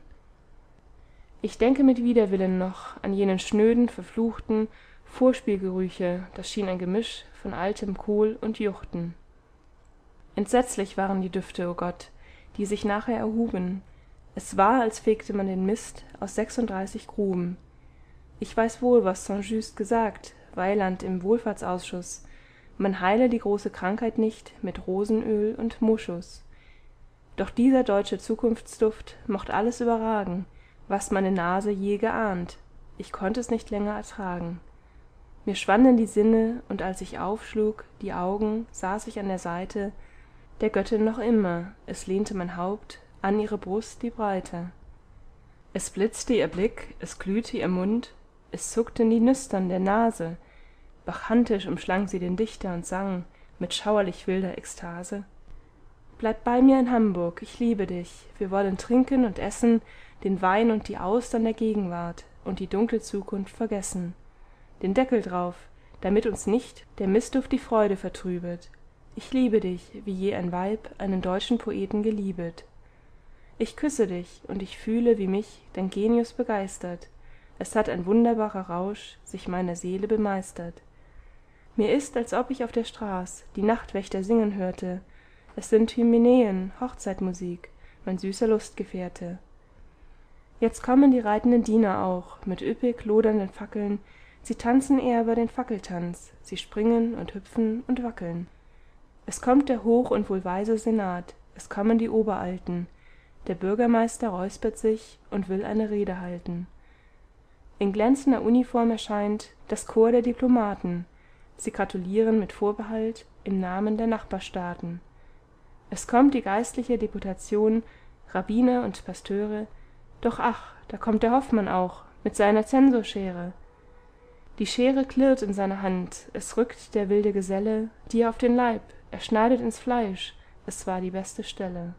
Ich denke mit Widerwillen noch an jenen schnöden, verfluchten Vorspielgerüche, das schien ein Gemisch von altem Kohl und Juchten. Entsetzlich waren die Düfte, o Gott, die sich nachher erhuben, es war, als fegte man den Mist aus sechsunddreißig Gruben. Ich weiß wohl, was Saint-Just gesagt, Weiland im Wohlfahrtsausschuß, man heile die große Krankheit nicht mit Rosenöl und Moschus. Doch dieser deutsche Zukunftsduft mocht alles überragen, was meine Nase je geahnt, ich konnt es nicht länger ertragen. Mir schwanden die Sinne, und als ich aufschlug die Augen, saß ich an der Seite der Göttin noch immer, es lehnte mein Haupt an ihre Brust die Breite. Es blitzte ihr Blick, es glühte ihr Mund, es zuckten die Nüstern der Nase, bacchantisch umschlang sie den Dichter und sang mit schauerlich wilder Ekstase. Bleib bei mir in Hamburg, ich liebe dich, wir wollen trinken und essen, den Wein und die Austern der Gegenwart und die dunkle Zukunft vergessen. Den Deckel drauf, damit uns nicht der Mistduft die Freude vertrübet. Ich liebe dich, wie je ein Weib einen deutschen Poeten geliebet. Ich küsse dich, und ich fühle, wie mich dein Genius begeistert. Es hat ein wunderbarer Rausch sich meiner Seele bemeistert. Mir ist, als ob ich auf der Straß die Nachtwächter singen hörte. Es sind Hymenäen, Hochzeitmusik, mein süßer Lustgefährte. Jetzt kommen die reitenden Diener auch, mit üppig lodernden Fackeln. Sie tanzen ehrbar den Fackeltanz, sie springen und hüpfen und wackeln. Es kommt der hoch und wohlweise Senat, es kommen die Oberalten. Der Bürgermeister räuspert sich und will eine Rede halten. In glänzender Uniform erscheint das Korps der Diplomaten. Sie gratulieren mit Vorbehalt im Namen der Nachbarstaaten. Es kommt die geistliche Deputation, Rabbiner und Pasteure, doch ach, da kommt der Hoffmann auch mit seiner Zensorschere. Die Schere klirrt in seiner Hand, es rückt der wilde Geselle dir auf den Leib, er schneidet ins Fleisch, es war die beste Stelle.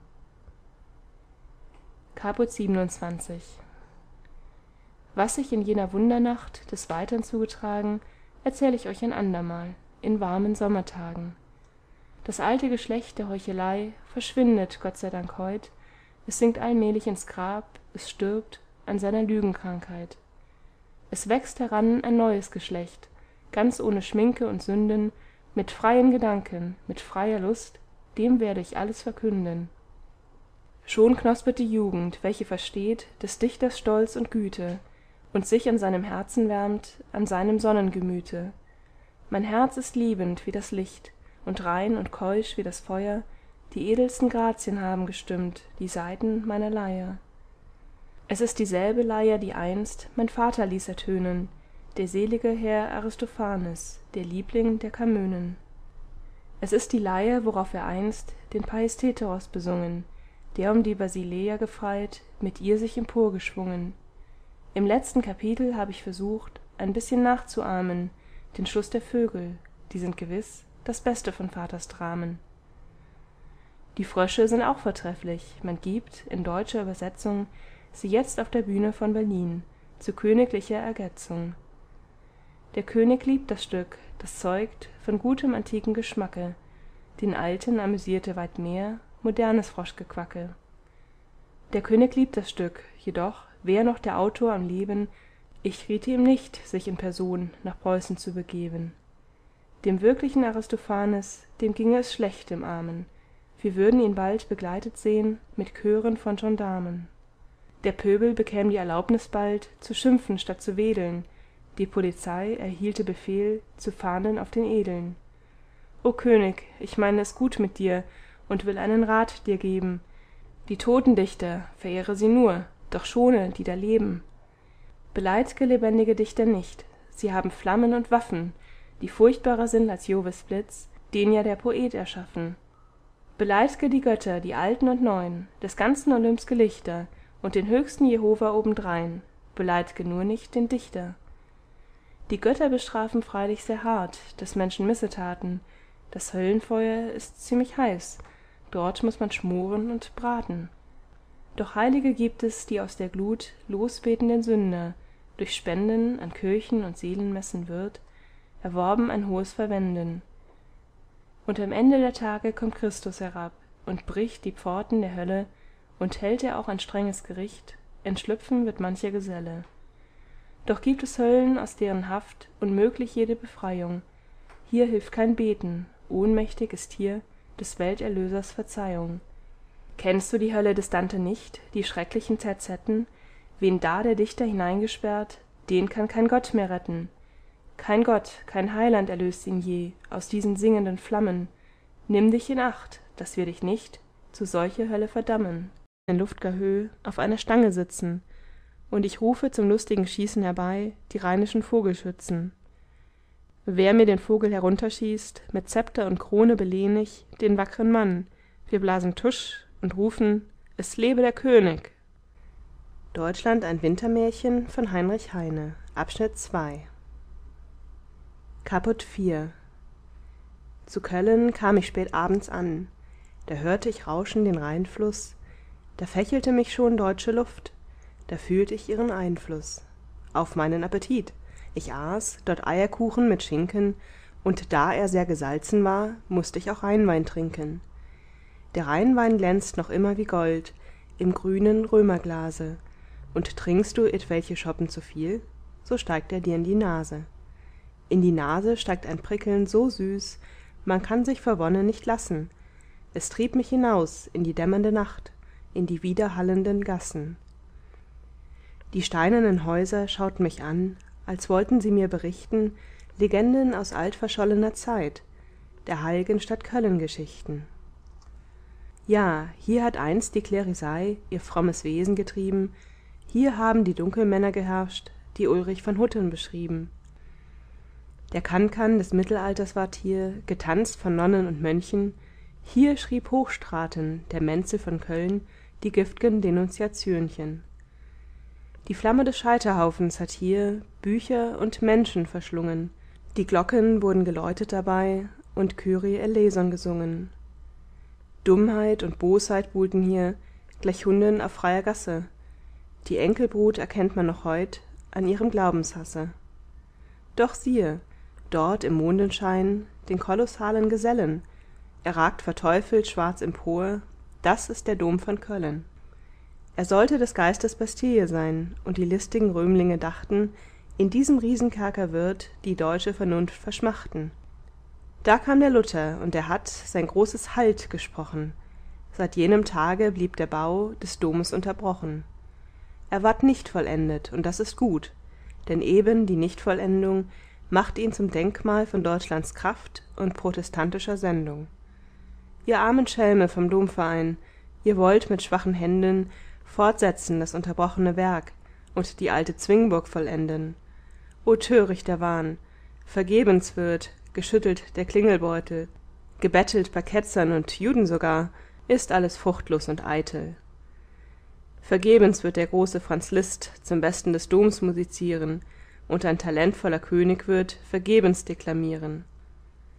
Caput siebenundzwanzig. Was sich in jener Wundernacht des Weitern zugetragen, erzähl ich euch ein andermal, in warmen Sommertagen. Das alte Geschlecht der Heuchelei verschwindet, Gott sei Dank heut, es sinkt allmählich ins Grab, es stirbt an seiner Lügenkrankheit. Es wächst heran ein neues Geschlecht, ganz ohne Schminke und Sünden, mit freien Gedanken, mit freier Lust, dem werde ich alles verkünden. Schon knospet die Jugend, welche versteht des Dichters Stolz und Güte und sich an seinem Herzen wärmt, an seinem Sonnengemüte. Mein Herz ist liebend wie das Licht und rein und keusch wie das Feuer, die edelsten Grazien haben gestimmt die saiten meiner Leier. Es ist dieselbe Leier, die einst mein Vater ließ ertönen, der selige Herr Aristophanes, der Liebling der Camönen. Es ist die Leier, worauf er einst den Paisteteros besungen, der um die Basileia gefreit, mit ihr sich emporgeschwungen. Im letzten Kapitel habe ich versucht, ein bisschen nachzuahmen, den Schluss der Vögel, die sind gewiß das Beste von Vaters Dramen. Die Frösche sind auch vortrefflich, man gibt, in deutscher Übersetzung, sie jetzt auf der Bühne von Berlin, zu königlicher Ergetzung. Der König liebt das Stück, das zeugt von gutem antiken Geschmacke, den Alten amüsierte weit mehr modernes Froschgequacke. Der König liebt das Stück, jedoch, wär noch der Autor am Leben, ich riete ihm nicht, sich in Person nach Preußen zu begeben. Dem wirklichen Aristophanes, dem ginge es schlecht im Armen, wir würden ihn bald begleitet sehn mit Chören von Gendarmen. Der Pöbel bekäm die Erlaubnis bald, zu schimpfen statt zu wedeln, die Polizei erhielte Befehl, zu fahnden auf den Edeln. O König, ich meine es gut mit dir und will einen Rat dir geben, die toten Dichter, verehre sie nur, doch schone, die da leben. Beleidige lebendige Dichter nicht, sie haben Flammen und Waffen, die furchtbarer sind als Jovis Blitz, den ja der Poet erschaffen. Beleidige die Götter, die alten und neuen, des ganzen Olymps Gelichter und den höchsten Jehova obendrein, beleidige nur nicht den Dichter. Die Götter bestrafen freilich sehr hart des Menschen Missetaten, das Höllenfeuer ist ziemlich heiß, dort muß man schmoren und braten. Doch Heilige gibt es, die aus der Glut losbeten den Sünder, durch Spenden an Kirchen und Seelenmessen wird, erworben ein hohes Verwenden. Und am Ende der Tage kommt Christus herab und bricht die Pforten der Hölle, und hält er auch ein strenges Gericht, entschlüpfen wird mancher Geselle. Doch gibt es Höllen, aus deren Haft unmöglich jede Befreiung, hier hilft kein Beten, ohnmächtig ist hier des Welterlösers Verzeihung. Kennst du die Hölle des Dante nicht, die schrecklichen Terzetten, wen da der Dichter hineingesperrt, den kann kein Gott mehr retten. Kein Gott, kein Heiland erlöst ihn je aus diesen singenden Flammen. Nimm dich in Acht, dass wir dich nicht zu solcher Hölle verdammen. In luft'ger Höh auf einer Stange sitzen, und ich rufe zum lustigen Schießen herbei die rheinischen Vogelschützen. Wer mir den Vogel herunterschießt, mit Zepter und Krone belehn ich den wackren Mann, wir blasen Tusch und rufen, es lebe der König. Deutschland ein Wintermärchen von Heinrich Heine, Abschnitt zwei. Caput vier. Zu Köllen kam ich spät abends an, da hörte ich rauschen den Rheinfluß, da fächelte mich schon deutsche Luft, da fühlt ich ihren Einfluß auf meinen Appetit. Ich aß dort Eierkuchen mit Schinken, und da er sehr gesalzen war, mußt ich auch Rheinwein trinken. Der Rheinwein glänzt noch immer wie Gold im grünen Römerglase, und trinkst du etwelche Schoppen zu viel, so steigt er dir in die Nase. In die Nase steigt ein Prickeln so süß, man kann sich vor Wonne nicht lassen. Es trieb mich hinaus in die dämmernde Nacht, in die widerhallenden Gassen. Die steinernen Häuser schauten mich an, als wollten sie mir berichten Legenden aus altverschollener Zeit, der heil'gen Stadt Köllen Geschichten. Ja, hier hat einst die Klerisei ihr frommes Wesen getrieben, hier haben die Dunkelmänner geherrscht, die Ulrich von Hutten beschrieben. Der Cancan des Mittelalters ward hier, getanzt von Nonnen und Mönchen, hier schrieb Hochstraten, der Menzel von Köln, die gift'gen Denunziationchen. Die Flamme des Scheiterhaufens hat hier Bücher und Menschen verschlungen, die Glocken wurden geläutet dabei und Kyrie eleison gesungen. Dummheit und Bosheit buhlten hier, gleich Hunden auf freier Gasse, die Enkelbrut erkennt man noch heut an ihrem Glaubenshasse. Doch siehe, dort im Mondenschein den kolossalen Gesellen, er ragt verteufelt schwarz empor, das ist der Dom von Köllen. Er sollte des Geistes Bastille sein, und die listigen Römlinge dachten, in diesem Riesenkerker wird die deutsche Vernunft verschmachten. Da kam der Luther, und er hat sein großes Halt gesprochen. Seit jenem Tage blieb der Bau des Domes unterbrochen. Er ward nicht vollendet, und das ist gut, denn eben die Nichtvollendung macht ihn zum Denkmal von Deutschlands Kraft und protestantischer Sendung. Ihr armen Schelme vom Domverein, ihr wollt mit schwachen Händen fortsetzen das unterbrochene Werk und die alte Zwingburg vollenden. O törichter Wahn! Vergebens wird, geschüttelt der Klingelbeutel, gebettelt bei Ketzern und Juden sogar, ist alles fruchtlos und eitel. Vergebens wird der große Franz Liszt zum Besten des Doms musizieren, und ein talentvoller König wird vergebens deklamieren.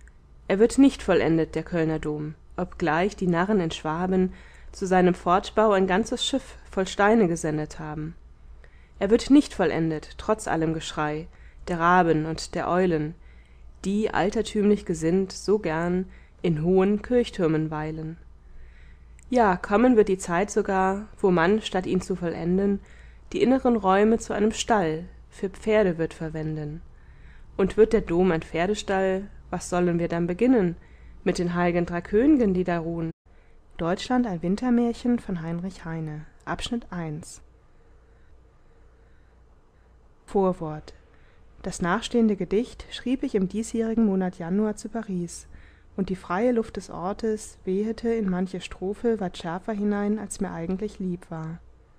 er wird nicht vollendet, der Kölner Dom, obgleich die Narren in Schwaben zu seinem fortbau ein ganzes schiff voll steine gesendet haben. Er wird nicht vollendet, trotz allem Geschrei der raben und der eulen, die, altertümlich gesinnt, so gern in hohen kirchtürmen weilen. Ja, kommen wird die Zeit sogar, wo man, statt ihn zu vollenden, die inneren Räume zu einem Stall für Pferde wird verwenden. Und wird der Dom ein Pferdestall, was sollen wir dann beginnen mit den heiligen drei Kön'gen, die da ruhen? Deutschland ein Wintermärchen von Heinrich Heine. Abschnitt eins. Vorwort. Das nachstehende Gedicht schrieb ich im diesjährigen Monat Januar zu Paris, und die freie Luft des Ortes wehete in manche Strophe weit schärfer hinein, als mir eigentlich lieb war.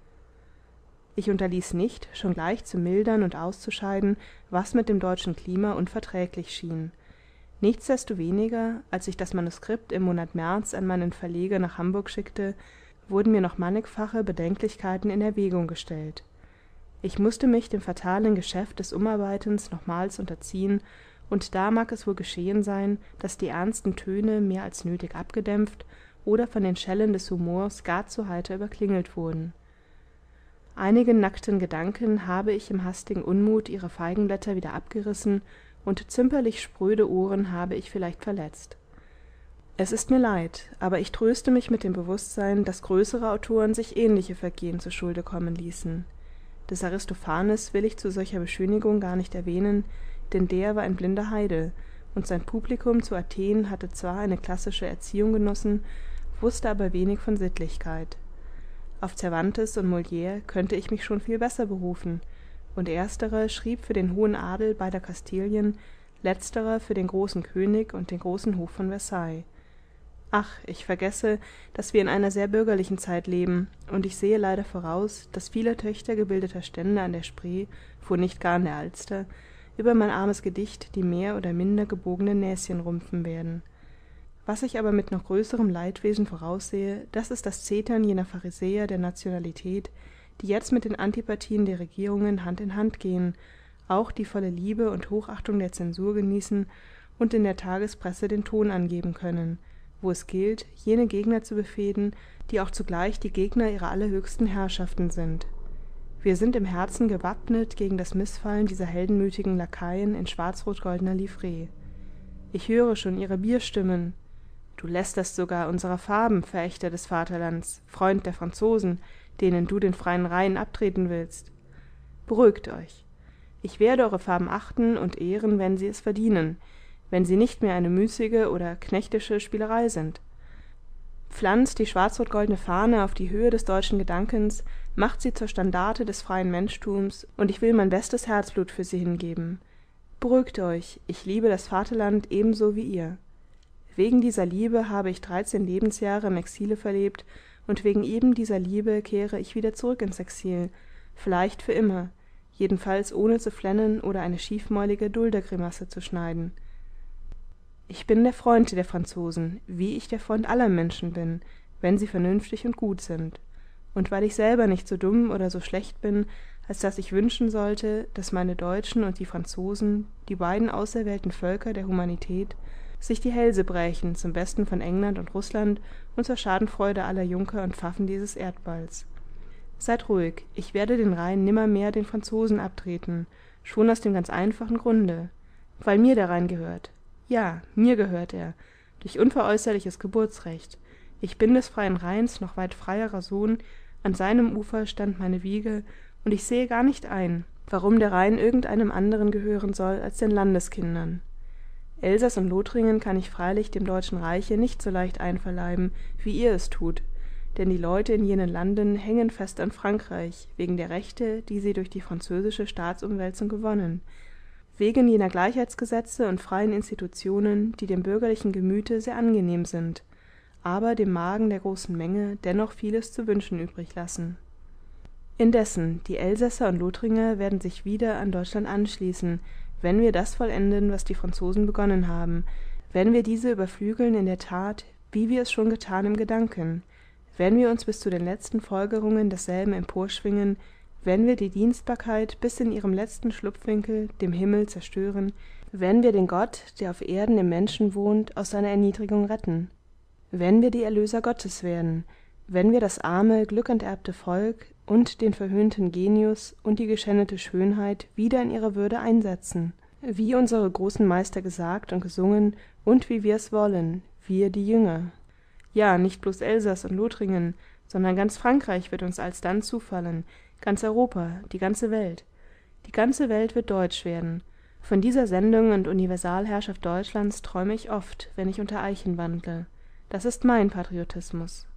Ich unterließ nicht, schon gleich zu mildern und auszuscheiden, was mit dem deutschen Klima unverträglich schien. Nichtsdestoweniger, als ich das Manuskript im Monat März an meinen Verleger nach Hamburg schickte, wurden mir noch mannigfache Bedenklichkeiten in Erwägung gestellt. Ich mußte mich dem fatalen Geschäft des Umarbeitens nochmals unterziehen, und da mag es wohl geschehen sein, daß die ernsten Töne mehr als nötig abgedämpft oder von den Schellen des Humors gar zu heiter überklingelt wurden. Einigen nackten Gedanken habe ich im hastigen Unmut ihre Feigenblätter wieder abgerissen, und zimperlich spröde Ohren habe ich vielleicht verletzt. Es ist mir leid, aber ich tröste mich mit dem Bewußtsein, daß größere Autoren sich ähnliche Vergehen zu Schulde kommen ließen. Des Aristophanes will ich zu solcher Beschönigung gar nicht erwähnen, denn der war ein blinder Heide, und sein Publikum zu Athen hatte zwar eine klassische Erziehung genossen, wußte aber wenig von Sittlichkeit. Auf Cervantes und Molière könnte ich mich schon viel besser berufen, und ersterer schrieb für den hohen Adel beider Kastilien, letzterer für den großen König und den großen Hof von Versailles. Ach, ich vergesse, daß wir in einer sehr bürgerlichen Zeit leben, und ich sehe leider voraus, daß viele Töchter gebildeter Stände an der Spree, wo nicht gar an der Alster, über mein armes Gedicht die mehr oder minder gebogenen Näschen rumpfen werden. Was ich aber mit noch größerem Leidwesen voraussehe, das ist das Zetern jener Pharisäer der Nationalität, die jetzt mit den Antipathien der Regierungen Hand in Hand gehen, auch die volle Liebe und Hochachtung der Zensur genießen und in der Tagespresse den Ton angeben können, wo es gilt, jene Gegner zu befehden, die auch zugleich die Gegner ihrer allerhöchsten Herrschaften sind. Wir sind im Herzen gewappnet gegen das Mißfallen dieser heldenmütigen Lakaien in schwarz-rot-goldener Livree. Ich höre schon ihre Bierstimmen. Du lästerst sogar unserer Farben, Verächter des Vaterlands, Freund der Franzosen, denen du den freien Rhein abtreten willst. Beruhigt euch. Ich werde eure Farben achten und ehren, wenn sie es verdienen, wenn sie nicht mehr eine müßige oder knechtische Spielerei sind. Pflanzt die schwarz-rot-goldene Fahne auf die Höhe des deutschen Gedankens, macht sie zur Standarte des freien Menschtums, und ich will mein bestes Herzblut für sie hingeben. Beruhigt euch, ich liebe das Vaterland ebenso wie ihr. Wegen dieser Liebe habe ich dreizehn Lebensjahre im Exile verlebt, und wegen eben dieser Liebe kehre ich wieder zurück ins Exil, vielleicht für immer, jedenfalls ohne zu flennen oder eine schiefmäulige Duldergrimasse zu schneiden. Ich bin der Freund der Franzosen, wie ich der Freund aller Menschen bin, wenn sie vernünftig und gut sind. Und weil ich selber nicht so dumm oder so schlecht bin, als dass ich wünschen sollte, dass meine Deutschen und die Franzosen, die beiden auserwählten Völker der Humanität, sich die Hälse brächen zum Besten von England und Russland und zur Schadenfreude aller Junker und Pfaffen dieses Erdballs. Seid ruhig, ich werde den Rhein nimmermehr den Franzosen abtreten, schon aus dem ganz einfachen Grunde, weil mir der Rhein gehört. Ja, mir gehört er, durch unveräußerliches Geburtsrecht. Ich bin des freien Rheins noch weit freierer Sohn, an seinem Ufer stand meine Wiege, und ich sehe gar nicht ein, warum der Rhein irgendeinem anderen gehören soll als den Landeskindern. Elsass und Lothringen kann ich freilich dem Deutschen Reiche nicht so leicht einverleiben, wie ihr es tut, denn die Leute in jenen Landen hängen fest an Frankreich, wegen der Rechte, die sie durch die französische Staatsumwälzung gewonnen, wegen jener Gleichheitsgesetze und freien Institutionen, die dem bürgerlichen Gemüte sehr angenehm sind, aber dem Magen der großen Menge dennoch vieles zu wünschen übrig lassen. Indessen, die Elsässer und Lothringer werden sich wieder an Deutschland anschließen, wenn wir das vollenden, was die Franzosen begonnen haben, wenn wir diese überflügeln in der Tat, wie wir es schon getan im Gedanken, wenn wir uns bis zu den letzten Folgerungen desselben emporschwingen, wenn wir die Dienstbarkeit bis in ihrem letzten Schlupfwinkel, dem Himmel, zerstören, wenn wir den Gott, der auf Erden im Menschen wohnt, aus seiner Erniedrigung retten, wenn wir die Erlöser Gottes werden, wenn wir das arme, glückenterbte Volk und den verhöhnten Genius und die geschändete Schönheit wieder in ihre Würde einsetzen, wie unsere großen Meister gesagt und gesungen und wie wir es wollen, wir die Jünger. Ja, nicht bloß Elsass und Lothringen, sondern ganz Frankreich wird uns alsdann zufallen, ganz Europa, die ganze Welt. Die ganze Welt wird deutsch werden. Von dieser Sendung und Universalherrschaft Deutschlands träume ich oft, wenn ich unter Eichen wandle. Das ist mein Patriotismus.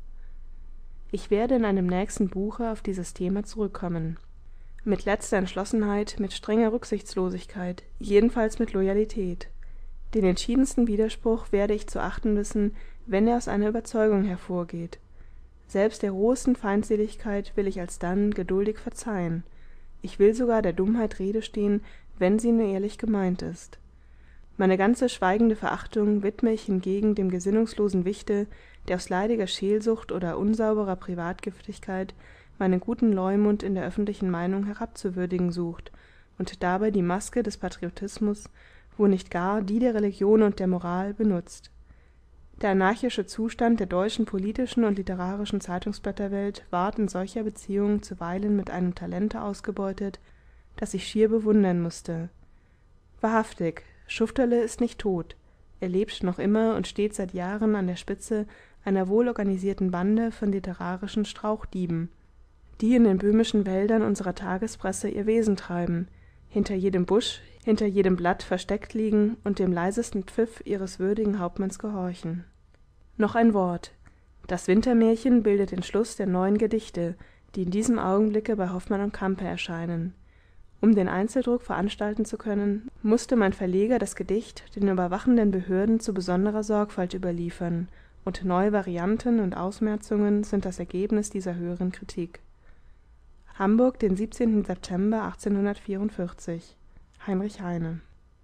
Ich werde in einem nächsten Buche auf dieses Thema zurückkommen. Mit letzter Entschlossenheit, mit strenger Rücksichtslosigkeit, jedenfalls mit Loyalität. Den entschiedensten Widerspruch werde ich zu achten wissen, wenn er aus einer Überzeugung hervorgeht. Selbst der rohesten Feindseligkeit will ich alsdann geduldig verzeihen. Ich will sogar der Dummheit Rede stehen, wenn sie nur ehrlich gemeint ist. Meine ganze schweigende Verachtung widme ich hingegen dem gesinnungslosen Wichte, der aus leidiger Scheelsucht oder unsauberer Privatgiftigkeit meinen guten Leumund in der öffentlichen Meinung herabzuwürdigen sucht und dabei die Maske des Patriotismus, wo nicht gar die der Religion und der Moral, benutzt. Der anarchische Zustand der deutschen politischen und literarischen Zeitungsblätterwelt ward in solcher Beziehung zuweilen mit einem Talente ausgebeutet, das ich schier bewundern mußte. Wahrhaftig, Schufterle ist nicht tot, er lebt noch immer und steht seit Jahren an der Spitze einer wohlorganisierten Bande von literarischen Strauchdieben, die in den böhmischen Wäldern unserer Tagespresse ihr Wesen treiben, hinter jedem Busch, hinter jedem Blatt versteckt liegen und dem leisesten Pfiff ihres würdigen Hauptmanns gehorchen. Noch ein Wort. Das Wintermärchen bildet den Schluss der neuen Gedichte, die in diesem Augenblicke bei Hoffmann und Campe erscheinen. Um den Einzeldruck veranstalten zu können, musste mein Verleger das Gedicht den überwachenden Behörden zu besonderer Sorgfalt überliefern, und neue Varianten und Ausmerzungen sind das Ergebnis dieser höheren Kritik. Hamburg, den siebzehnten September achtzehnhundertvierundvierzig. Heinrich Heine.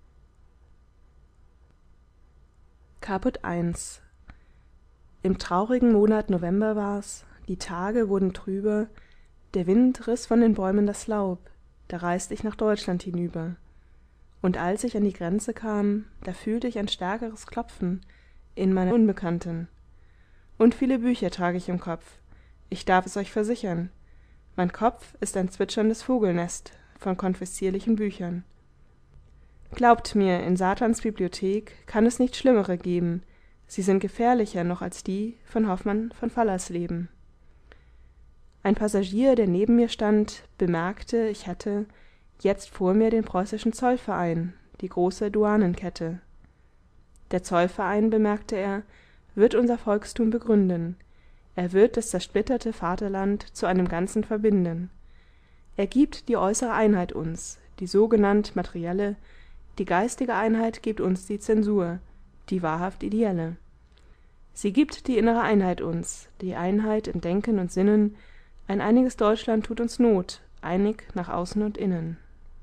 Caput eins. Im traurigen Monat November war's, die Tage wurden trüber, der Wind riß von den Bäumen das Laub, da reist ich nach Deutschland hinüber. Und als ich an die Grenze kam, da fühlte ich ein stärkeres Klopfen in meiner Unbekannten. Und viele Bücher trage ich im Kopf, ich darf es euch versichern, mein Kopf ist ein zwitscherndes Vogelnest von konfiszierlichen Büchern. Glaubt mir, in Satans Bibliothek kann es nicht schlimmere geben, sie sind gefährlicher noch als die von Hoffmann von Fallersleben. Ein Passagier, der neben mir stand, bemerkte, ich hätte jetzt vor mir den preußischen Zollverein, die große Douanenkette. Der Zollverein, bemerkte er, wird unser Volkstum begründen, er wird das zersplitterte Vaterland zu einem Ganzen verbinden. Er gibt die äußere Einheit uns, die sogenannt materielle, die geistige Einheit gibt uns die Zensur, die wahrhaft ideelle. Sie gibt die innere Einheit uns, die Einheit in Denken und Sinnen, ein einiges Deutschland tut uns Not, einig nach außen und innen.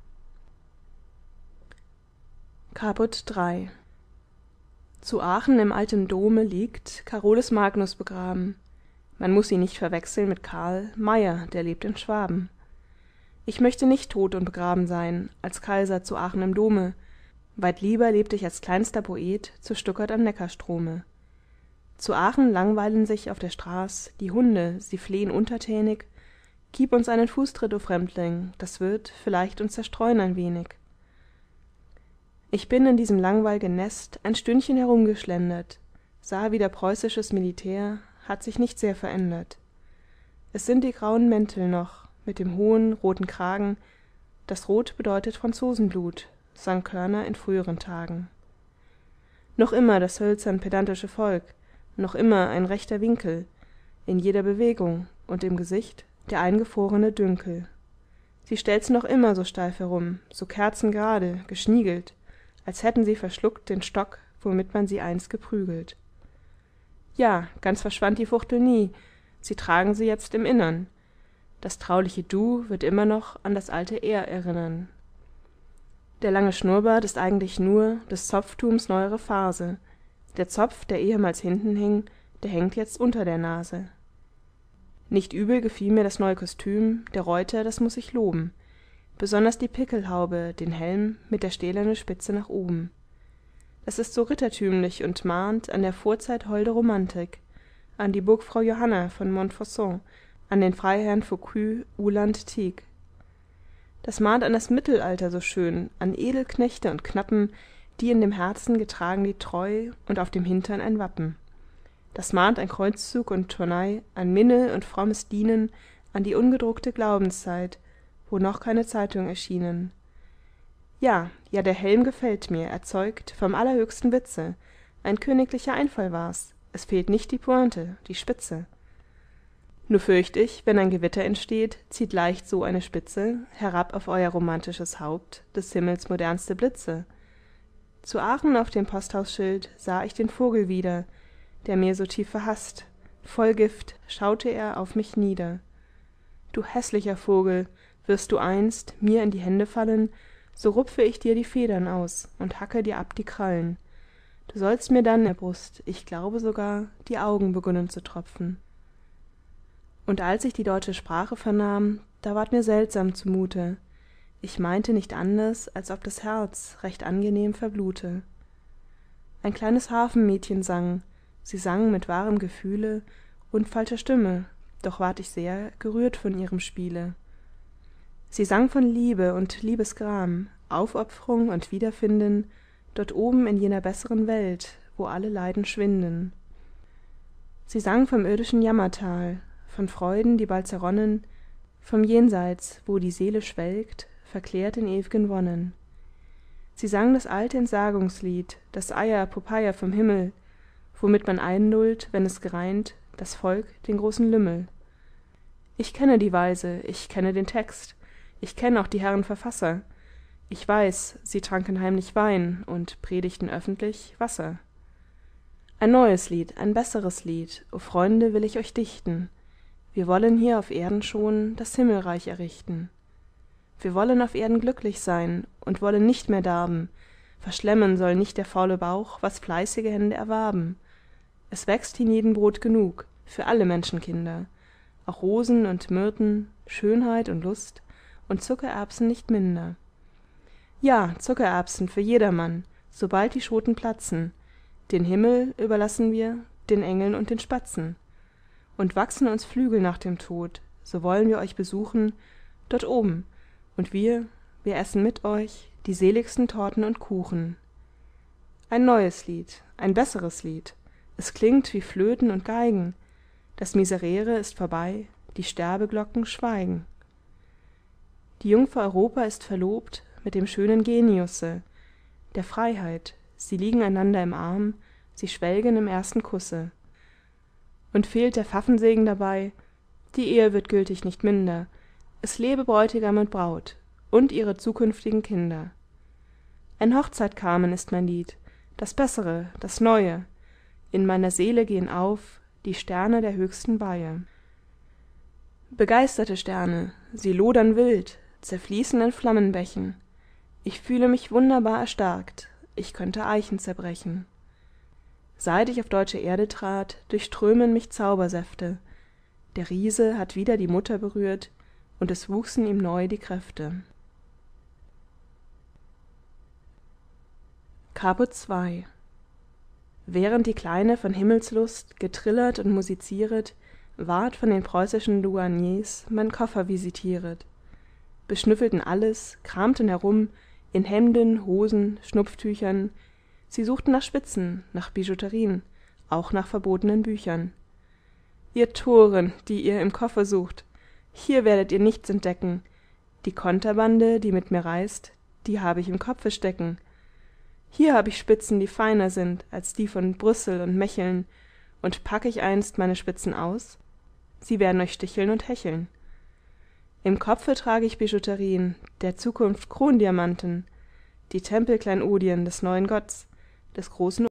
Caput drei. Zu Aachen im alten Dome liegt Carolus Magnus begraben. Man muß ihn nicht verwechseln mit Karl Mayer, der lebt in Schwaben. Ich möchte nicht tot und begraben sein, als Kaiser zu Aachen im Dome. Weit lieber lebte ich als kleinster Poet zu Stuckert am Neckarstrome. Zu Aachen langweilen sich auf der Straß die Hunde, sie flehen untertänig. Gib uns einen Fußtritt, o Fremdling, das wird vielleicht uns zerstreuen ein wenig. Ich bin in diesem langweil'gen Nest ein Stündchen herumgeschlendert, sah wieder preußisches Militär, hat sich nicht sehr verändert. Es sind die grauen Mäntel noch, mit dem hohen, roten Kragen, das Rot bedeutet Franzosenblut, sang Körner in früheren Tagen. Noch immer das hölzern pedantische Volk, noch immer ein rechter Winkel, in jeder Bewegung und im Gesicht der eingefrorene Dünkel. Sie stelzen noch immer so steif herum, so kerzengerade, geschniegelt, als hätten sie verschluckt den Stock, womit man sie einst geprügelt. Ja, ganz verschwand die Fuchtel nie, sie tragen sie jetzt im Innern. Das trauliche Du wird immer noch an das alte Er erinnern. Der lange Schnurrbart ist eigentlich nur des Zopftums neuere Phase. Der Zopf, der ehemals hinten hing, der hängt jetzt unter der Nase. Nicht übel gefiel mir das neue Kostüm, der Reuter, das muß ich loben, besonders die Pickelhaube, den Helm mit der stählernen Spitze nach oben. Das ist so rittertümlich und mahnt an der Vorzeit holde Romantik, an die Burgfrau Johanna von Montfaucon, an den Freiherrn Foucus Uland Tieg. Das mahnt an das Mittelalter so schön, an Edelknechte und Knappen, die in dem Herzen getragen die Treu und auf dem Hintern ein Wappen. Das mahnt an Kreuzzug und Turnei, an Minne und frommes Dienen, an die ungedruckte Glaubenszeit, wo noch keine Zeitung erschienen. Ja, ja, der Helm gefällt mir, er zeugt vom allerhöchsten Witze, ein königlicher Einfall war's, es fehlt nicht die Pointe, die Spitze. Nur fürcht ich, wenn ein Gewitter entsteht, zieht leicht so eine Spitze herab auf euer romantisches Haupt des Himmels modernste Blitze. Zu Aachen auf dem Posthausschild sah ich den Vogel wieder, der mir so tief verhaßt, voll Gift schaute er auf mich nieder. Du hässlicher Vogel, wirst du einst mir in die Hände fallen, so rupfe ich dir die Federn aus und hacke dir ab die Krallen. Du sollst mir dann in der Brust, ich glaube sogar, die Augen begonnen zu tropfen. Und als ich die deutsche Sprache vernahm, da ward mir seltsam zumute. Ich meinte nicht anders, als ob das Herz recht angenehm verblute. Ein kleines Hafenmädchen sang, sie sang mit wahrem Gefühle und falscher Stimme, doch ward ich sehr gerührt von ihrem Spiele. Sie sang von Liebe und Liebesgram, Aufopferung und Wiederfinden, dort oben in jener besseren Welt, wo alle Leiden schwinden. Sie sang vom irdischen Jammertal, von Freuden, die bald zerronnen, vom Jenseits, wo die Seele schwelgt, verklärt in ew'gen Wonnen. Sie sang das alte Entsagungslied, das Eier Popeia vom Himmel, womit man einlullt, wenn es gereint, das Volk den großen Lümmel. Ich kenne die Weise, ich kenne den Text, ich kenn auch die Herren Verfasser, ich weiß, sie tranken heimlich Wein und predigten öffentlich Wasser. Ein neues Lied, ein besseres Lied, o Freunde, will ich euch dichten, wir wollen hier auf Erden schon das Himmelreich errichten. Wir wollen auf Erden glücklich sein und wollen nicht mehr darben, verschlemmen soll nicht der faule Bauch, was fleißige Hände erwarben. Es wächst hienieden Brot genug, für alle Menschenkinder, auch Rosen und Myrten, Schönheit und Lust, und Zuckererbsen nicht minder. Ja, Zuckererbsen für jedermann, sobald die Schoten platzen, den Himmel überlassen wir den Engeln und den Spatzen. Und wachsen uns Flügel nach dem Tod, so wollen wir euch besuchen, dort oben, und wir, wir essen mit euch die seligsten Torten und Kuchen. Ein neues Lied, ein besseres Lied, es klingt wie Flöten und Geigen, das Miserere ist vorbei, die Sterbeglocken schweigen. Die Jungfer Europa ist verlobt mit dem schönen Geniusse, der Freiheit, sie liegen einander im Arm, sie schwelgen im ersten Kusse. Und fehlt der Pfaffensegen dabei, die Ehe wird gültig nicht minder, es lebe Bräutigam und Braut und ihre zukünftigen Kinder. Ein Hochzeitkarmen ist mein Lied, das Bessere, das Neue, in meiner Seele gehen auf die Sterne der höchsten Weihe. Begeisterte Sterne, sie lodern wild, zerfließen in Flammenbächen. Ich fühle mich wunderbar erstarkt, ich könnte Eichen zerbrechen. Seit ich auf deutsche Erde trat, durchströmen mich Zaubersäfte. Der Riese hat wieder die Mutter berührt, und es wuchsen ihm neu die Kräfte. Caput zwei. Während die Kleine von Himmelslust getrillert und musizieret, ward von den preußischen Douaniers mein Koffer visitieret. Beschnüffelten alles, kramten herum, in Hemden, Hosen, Schnupftüchern, sie suchten nach Spitzen, nach Bijouterien, auch nach verbotenen Büchern. Ihr Toren, die ihr im Koffer sucht, hier werdet ihr nichts entdecken, die Konterbande, die mit mir reist, die habe ich im Kopfe stecken. Hier hab ich Spitzen, die feiner sind als die von Brüssel und Mecheln, und pack ich einst meine Spitzen aus, sie werden euch sticheln und hecheln. Im Kopfe trag ich Bijouterien, der Zukunft Krondiamanten, die Tempelkleinodien des neuen Gotts, des großen